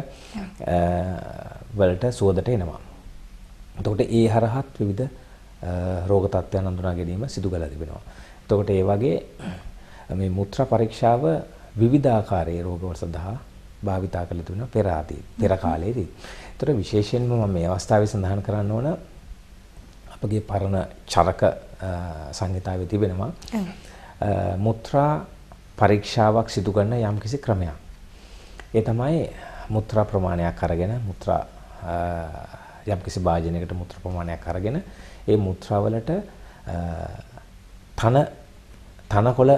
Speaker 2: වලට සුවඳට එනවා. එතකොට ඒ හරහත් විවිධ රෝග තත්ත්වයන් හඳුනා ගැනීම සිදු කරලා තිබෙනවා. එතකොට ඒ වගේ මේ මුත්‍රා පරීක්ෂාව විවිධ ආකාරයේ රෝගවල සඳහා භාවිතා කරලා තිබෙනවා පෙර ආදී පෙර කාලයේදී. ඒතර විශේෂයෙන්ම මම මේ අවස්ථාවේ සඳහන් කරන්න ඕන අපගේ පරණ චරක සංහිතාවේ තිබෙනවා මුත්‍රා පරීක්ෂාවක් සිදු කරන යම්කිසි ක්‍රමයක්. ඒ තමයි මුත්‍රා ප්‍රමාණයක් අරගෙන මුත්‍රා යම්කිසි භාජනයකට මුත්‍රා ප්‍රමාණයක් අරගෙන ඒ මුත්‍රා වලට තන තනකොළ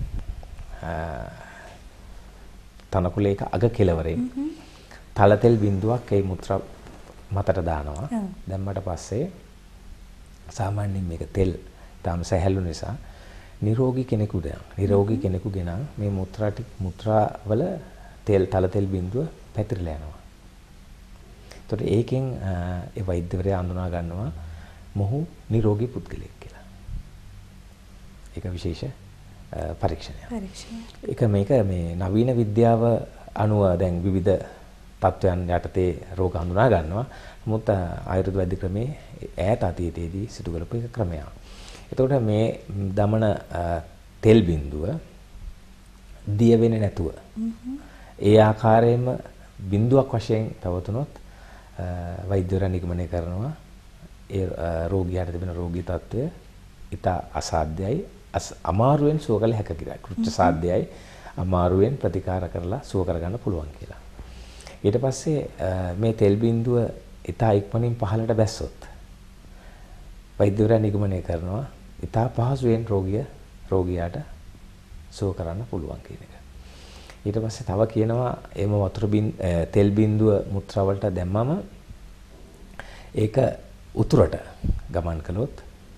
Speaker 2: තනකොළයක අග කෙළවරේ තල තෙල් බිඳුවක් ඒ මුත්‍රා මතට දානවා. දැම්මට පස්සේ සාමාන්‍යයෙන් මේක තෙල් තාම සැහැල්ලු නිසා නිරෝගී කෙනෙකුට නිරෝගී කෙනෙකුගෙන මේ මුත්‍රා ටික මුත්‍රා වල තෙල් තල තෙල් බිඳුව පැතිරලා යනවා. ඒතකොට ඒකෙන් ඒ වෛද්‍යවරයා හඳුනා ගන්නවා මොහු නිරෝගී පුද්ගලයෙක් කියලා. ඒක විශේෂ පරීක්ෂණයක්. පරීක්ෂණයක්. ඒක මේක මේ නවීන විද්‍යාව අනුව දැන් විවිධ තත්ත්වයන් යටතේ රෝග හඳුනා ගන්නවා. නමුත් ආයුර්වේද වෛද්‍ය ක්‍රමේ ඈත අතීතයේදී සිදු කරපු එක ක්‍රමයක්. එතකොට මේ දමන තෙල් බිඳුව දිය වෙන්නේ නැතුව ඒ ආකාරයෙන්ම බිඳුවක් වශයෙන් පැවතුනොත් වෛද්‍යවරයා නිගමනය කරනවා ඒ රෝගියාට තිබෙන රෝගී තත්ත්වය ඉතා අසාධ්‍යයි අමාරුවෙන් සුව කළ හැක කියලා. කෘත්‍ය සාධ්‍යයි අමාරුවෙන් ප්‍රතිකාර කරලා සුව කරගන්න පුළුවන් කියලා. ඊට පස්සේ මේ තෙල් බිඳුව ඉතා ඉක්මනින් පහළට බැස්සොත් වෛද්‍යවරයා නිගමනය කරනවා ඉතා පහසුවෙන් රෝගිය රෝගියාට සුව කරන්න පුළුවන් කියන එක. ඊට පස්සේ තව කියනවා එම වතුර බින් තෙල් බිඳුව මුත්‍රා වලට දැම්මම ඒක උතුරට ගමන් කළොත්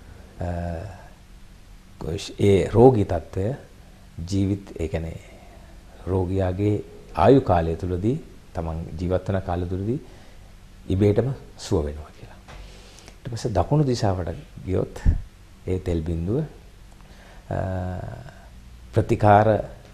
Speaker 2: ඒ රෝගී තත්ත්වය ජීවිත ඒ කියන්නේ රෝගියාගේ ආයු කාලය තුලදී තමන් ජීවත් වෙන කාලය තුලදී ඉබේටම සුව වෙනවා කියලා. ඊට පස්සේ දකුණු දිශාවට ගියොත් ඒ තෙල් බිඳුව ප්‍රතිකාර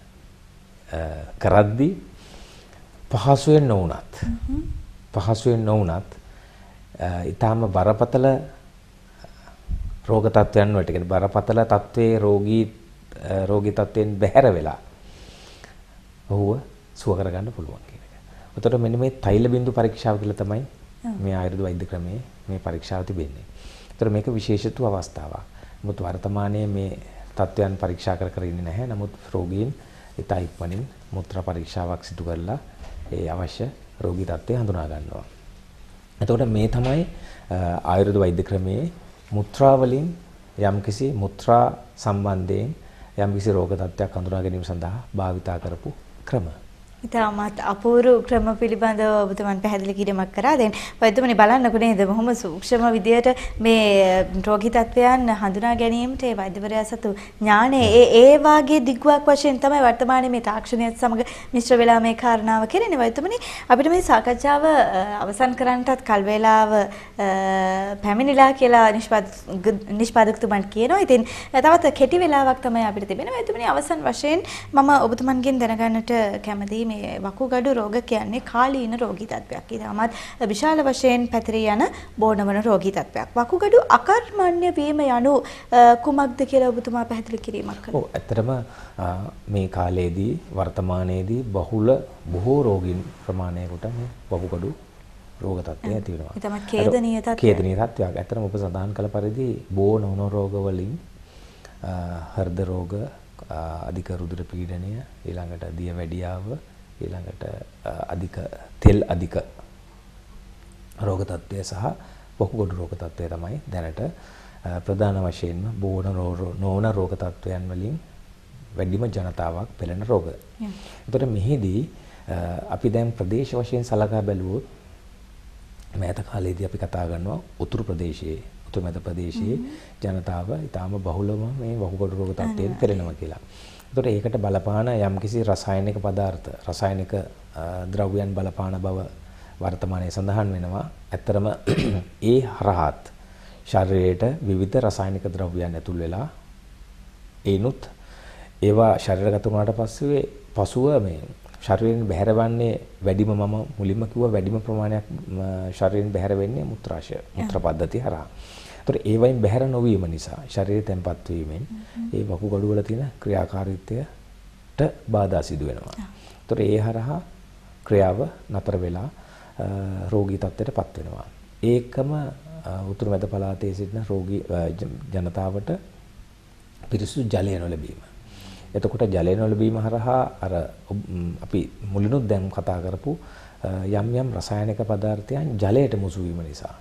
Speaker 2: කරද්දී පහසුවෙන් නොවුනත් පහසුවෙන් නොවුනත් ඊටාම බරපතල රෝග තත්ත්වයන් වලට කියන බරපතල තත්ත්වයේ රෝගී රෝගී තත්ත්වෙන් බැහැර වෙලා ඔහුව සුව කරගන්න පුළුවන් කියන එක. උතට මෙන්න මේ තෛල බිඳු පරීක්ෂාව කියලා තමයි මේ ආයුර්වේද වෛද්‍ය ක්‍රමයේ මේ පරීක්ෂාව තිබෙන්නේ. උතට මේක විශේෂිත අවස්ථාවක්. නමුත් වර්තමානයේ මේ තත්ත්වයන් පරීක්ෂා කර කර ඉන්නේ නැහැ. නමුත් රෝගීන් ඉතා ඉක්මනින් මුත්‍රා පරීක්ෂාවක් සිදු කරලා ඒ අවශ්‍ය රෝගී තත්ත්වය හඳුනා ගන්නවා. එතකොට මේ තමයි ආයුර්වේද වෛද්‍ය ක්‍රමයේ මුත්‍රා වලින් යම්කිසි මුත්‍රා සම්බන්ධයෙන් යම්කිසි රෝග තත්ත්වයක් හඳුනා ගැනීම සඳහා භාවිතා කරපු ක්‍රම.
Speaker 1: ඉතාමත් අපූර්ව ක්‍රම පිළිබඳව ඔබතුමන් පැහැදිලි කිරීමක් කරා. දැන් වෛද්‍යතුමනි බලන්නකෝ නේද බොහොම සූක්ෂම විදියට මේ රෝගී තත්ත්වයන් හඳුනා ගැනීමට ඒ වෛද්‍යවරයා සතු ඥානය ඒ ඒ වාගේ දිග්ුවක් වශයෙන් තමයි වර්තමානයේ මේ තාක්ෂණයත් සමග මිශ්‍ර වෙලා මේ කාරණාව කෙරෙන්නේ. වෛද්‍යතුමනි අපිට මේ සාකච්ඡාව අවසන් කරන්නටත් කල් වේලාව පැමිණිලා කියලා නිෂ්පාදකතුමන් කියනවා. ඉතින් තවත් කෙටි වෙලාවක් තමයි අපිට තිබෙනවා. වෛද්‍යතුමනි අවසන් වශයෙන් මම ඔබතුමන්ගෙන් දැනගන්නට කැමතියි මේ වකුගඩු රෝග කියන්නේ කාලීන රෝගී තත්ත්වයක්. ඊටමත් විශාල වශයෙන් පැතිරී යන බෝනවන රෝගී තත්ත්වයක්. වකුගඩු අකර්මණ්‍ය වීම යනු කුමක්ද කියලා ඔබතුමා පැහැදිලි කිරීමක් කළා.
Speaker 2: ඔව් ඇත්තටම මේ කාලයේදී වර්තමානයේදී බහුල බොහෝ රෝගීන් ප්‍රමාණයකට මේ වකුගඩු රෝග තත්ත්වය ඇති වෙනවා.
Speaker 1: ඊටමත් ඛේදනීය තත්ත්වයක්.
Speaker 2: ඛේදනීය තත්ත්වයක්. ඇත්තටම ඔබ සඳහන් කළ පරිදි බෝනවන රෝග වලින් හෘද රෝග, අධික රුධිර පීඩනය, ඊළඟට දියවැඩියාව, ඊළඟට අධික තෙල් අධික රෝග තත්ත්වය සහ වකුගඩු රෝග තත්ත්වය තමයි දැනට ප්‍රධාන වශයෙන්ම බෝන නොවන රෝග තත්ත්වයන් වලින් වැඩිම ජනතාවක් පෙළෙන රෝග. ඒතර මෙහිදී අපි දැන් ප්‍රදේශ වශයෙන් සලකා බැලුවොත් මෑත කාලේදී අපි කතා කරනවා උතුරු ප්‍රදේශයේ උතුරු මැද ප්‍රදේශයේ ජනතාව ඊටාම බහුලව මේ වකුගඩු රෝග තත්ත්වයෙන් පෙළෙනවා කියලා. ඒතකොට ඒකට බලපාන යම්කිසි රසායනික පදාර්ථ, රසායනික ද්‍රව්‍යයන් බලපාන බව වර්තමානයේ සඳහන් වෙනවා. ඇත්තරම ඒ හරහත් ශරීරයට විවිධ රසායනික ද්‍රව්‍යයන් ඇතුල් වෙලා ඒනුත් ඒවා ශරීරගත වුණාට පස්සේ පසුව මේ ශරීරයෙන් බැහැරවන්නේ වැඩිම මම මුලින්ම කිව්වා වැඩිම ප්‍රමාණයක් ශරීරයෙන් බැහැර වෙන්නේ මුත්‍රාශය, මුත්‍රා පද්ධතිය හරහා. ඒතර ඒ වයින් බැහැර නොවීම නිසා ශරීරය තැම්පත් වීමෙන් ඒ වකුගඩු වල තියෙන ක්‍රියාකාරීත්වයට බාධා සිදු වෙනවා. ඒතර ඒ හරහා ක්‍රියාව නතර වෙලා රෝගී තත්ත්වයටපත් වෙනවා. ඒකම උතුරු මැද පළාතේ සිටින රෝගී ජනතාවට පිරිසුදු ජලය නොලැබීම. එතකොට ජලය නොලැබීම හරහා අර අපි මුලිනුත් දැන් කතා කරපු යම් යම් රසායනික පදාර්ථයන් ජලයට මුසු වීම නිසා.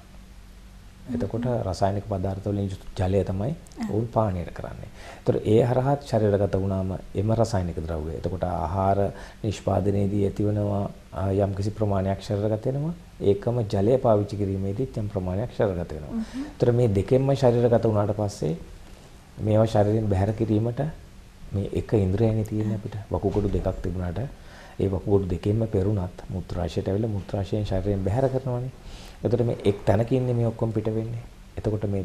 Speaker 2: එතකොට රසායනික පදාර්ථ වලින් ජලය තමයි වුන් පානීය කරන්නේ. ඒතර ඒ හරහා ශරීරගත වුණාම එම රසායනික ද්‍රව්‍ය. එතකොට ආහාර නිෂ්පාදනයේදී ඇතිවනවා යම් කිසි ප්‍රමාණයක් ශරීරගත වෙනවා. ඒකම ජලය පාවිච්චි කිරීමේදී යම් ප්‍රමාණයක් ශරීරගත වෙනවා. ඒතර මේ දෙකෙන්ම ශරීරගත වුණාට පස්සේ මේවා ශරීරයෙන් බැහැර කිරීමට මේ එක ඉන්ද්‍රියයනේ තියෙන්නේ අපිට. වකුගඩු දෙකක් තිබුණාට ඒ වකුගඩු දෙකෙන්ම පෙරුණත් මුත්‍රාශයට ඇවිල්ලා මුත්‍රාශයෙන් ශරීරයෙන් බැහැර කරනවානේ. එතකොට මේ එක් තැනකින්නේ මේ ඔක්කොම පිට වෙන්නේ. එතකොට මේ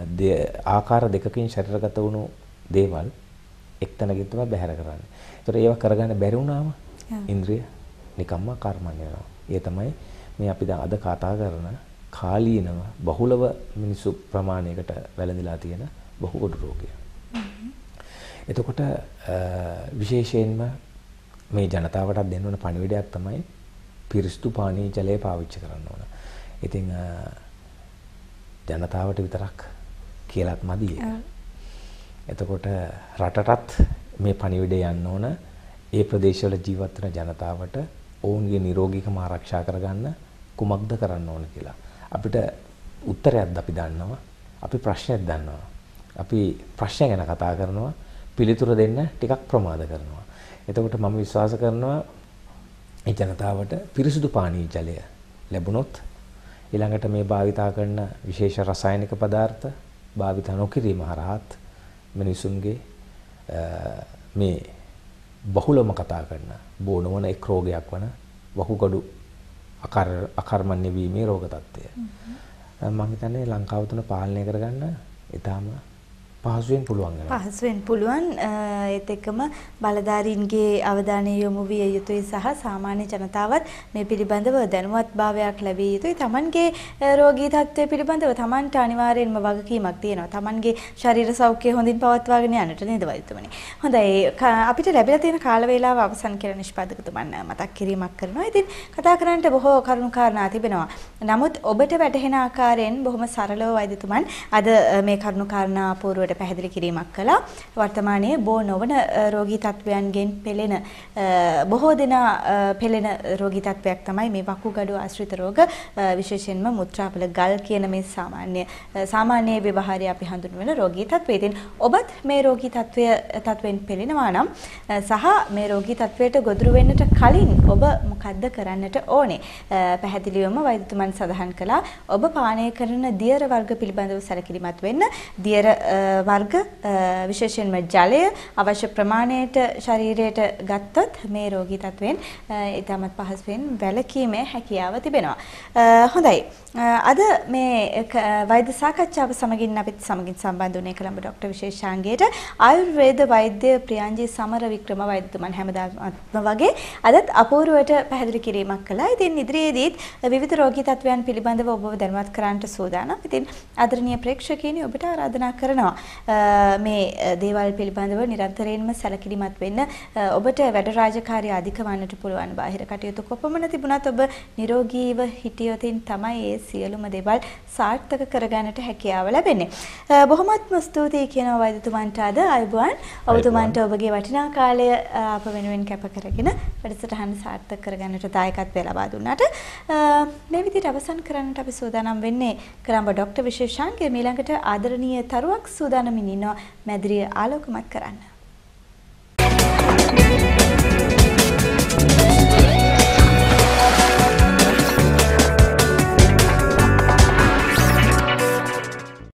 Speaker 2: ආකාර දෙකකින් ශරීරගත වුණු දේවල් එක් තැනකින් තමයි බැහැර කරන්නේ. එතකොට ඒවා කරගන්න බැරි වුණාම ඉන්ද්‍රිය නිකම්ම කර්මණ්‍ය වෙනවා. ඒ තමයි මේ අපි දැන් අද කතා කරන කාලීනව බහුලව මිනිසු ප්‍රමාණයකට වැළඳිලා තියෙන වකුගඩු රෝගය. එතකොට විශේෂයෙන්ම මේ ජනතාවට දෙන්න ඕන පණිවිඩයක් තමයි පිරිසිදු පානීය ජලය පාවිච්චි කරන්න ඕන. ඉතින් ජනතාවට විතරක් කියලාත් මදි ඒක. එතකොට රටටත් මේ පණිවිඩය යන්න ඕන. ඒ ප්‍රදේශවල ජීවත් වෙන ජනතාවට ඔවුන්ගේ නිරෝගීකම ආරක්ෂා කරගන්න කුමක්ද කරන්න ඕන කියලා. අපිට උත්තරයක් අපි දන්නවා. අපි ප්‍රශ්නයක් දන්නවා. අපි ප්‍රශ්න ගැන කතා කරනවා. පිළිතුර දෙන්න ටිකක් ප්‍රමාද කරනවා. එතකොට මම විශ්වාස කරනවා ඒ ජනතාවට පිරිසිදු පානීය ජලය ලැබුණොත් ඊළඟට මේ භාවිතා කරන විශේෂ රසායනික පදාර්ථ භාවිතා නොකිරීම හරහත් මිනිසුන්ගේ මේ බහුලම කතා කරන බෝනවන එක් රෝගයක් වන වකුගඩු අකර්මණ්‍ය වීමේ රෝග තත්ත්වය. මම හිතන්නේ ලංකාව තුන පාලනය කරගන්න ඊටාම පහසුවෙන් පුළුවන් වෙනවා.
Speaker 1: පහසුවෙන් පුළුවන්. ඒත් එක්කම බලධාරීන්ගේ අවධානය යොමු විය යුතුයි සහ සාමාන්‍ය ජනතාවත් මේ පිළිබඳව දැනුවත්භාවයක් ලැබිය යුතුයි. Tamanගේ රෝගී තත්ත්වය පිළිබඳව Tamanට අනිවාර්යෙන්ම වගකීමක් තියෙනවා. Tamanගේ ශරීර සෞඛ්‍යය හොඳින් පවත්වාගෙන යන්නට නේද වෛද්‍යතුමනි. හොඳයි. අපිට ලැබිලා තියෙන කාල වේලාව අවසන් කියලා නිෂ්පාදකතුමන් මතක් කිරීමක් කරනවා. ඉතින් කතා කරන්නට බොහෝ කරුණු කාරණා තිබෙනවා. නමුත් ඔබට වැටහෙන ආකාරයෙන් බොහොම සරලව වෛද්‍යතුමන් අද මේ කරුණු කාරණා අපූර්වට පැහැදිලි කිරීමක් කළා. වර්තමානයේ බෝ නොවන රෝගී තත්වයන්ගෙන් පෙළෙන බොහෝ දෙනා පෙළෙන රෝගී තත්වයක් තමයි මේ වකුගඩු ආශ්‍රිත රෝග, විශේෂයෙන්ම මුත්‍රාවල ගල් කියන මේ සාමාන්‍ය සාමාන්‍ය ව්‍යවහාරය අපි හඳුන්වන රෝගී තත්වය. ඉතින් ඔබත් මේ රෝගී තත්වය තත්වෙන් පෙළෙනවා නම් සහ මේ රෝගී තත්වයට ගොදුරු වෙන්නට කලින් ඔබ මොකද්ද කරන්නට ඕනේ? පැහැදිලිවම වෛද්‍යතුමන් සඳහන් කළා ඔබ පානය කරන දියර වර්ග පිළිබඳව සැලකිලිමත් වෙන්න. දියර වර්ග විශේෂයෙන්ම ජලය අවශ්‍ය ප්‍රමාණයට ශරීරයට ගත්තොත් මේ රෝගී තත්වයෙන් ඉතාමත් පහසුවෙන් වැළකීමේ හැකියාව තිබෙනවා. හොඳයි. අද මේ වෛද්‍ය සාකච්ඡාව සමගින් අපිත් සමගින් සම්බන්ධ වුණේ කොළඹ ડોક્ટર විශේෂාංගයට ආයුර්වේද වෛද්‍ය ප්‍රියංජි සමරවික්‍රම වෛද්‍යතුමන් හැමදාම වගේ අදත් අපූර්වවට පැහැදිලි කිරීමක් කළා. ඉතින් ඉදිරියේදීත් විවිධ රෝගී තත්වයන් පිළිබඳව ඔබව දැනුවත් කරන්නට සූදානම්. ඉතින් ආදරණීය ප්‍රේක්ෂකයනි ඔබට ආරාධනා කරනවා මේ දේවල් පිළිබඳව නිරන්තරයෙන්ම සැලකිලිමත් වෙන්න. ඔබට වැඩ රාජකාරී අධික වන්නට පුළුවන්. බාහිර කටයුතු කොපමණ තිබුණත් ඔබ නිරෝගීව හිටියොතින් තමයි ඒ සියලුම දේවල් සාර්ථක කරගන්නට හැකියාව ලැබෙන්නේ. බොහොමත්ම ස්තුතියි කියනවා වෛද්‍යතුමන්ට අද. අයුබෝවන්. ඔබතුමන්ට ඔබගේ වටිනා කාලය අප වෙනුවෙන් කැප කරගෙන වැඩසටහන සාර්ථක කරගන්නට දායකත්වය ලබා දුන්නාට මේ විදිහට අවසන් කරන්නට අපි සූදානම් වෙන්නේ කොළඹ ડોક્ટર විශේෂාංගයේ ඊළඟට ආදරණීය තරුවක් සූදානමින් ඉන්නවා මැදිරිය ආලෝකමත් කරන්න.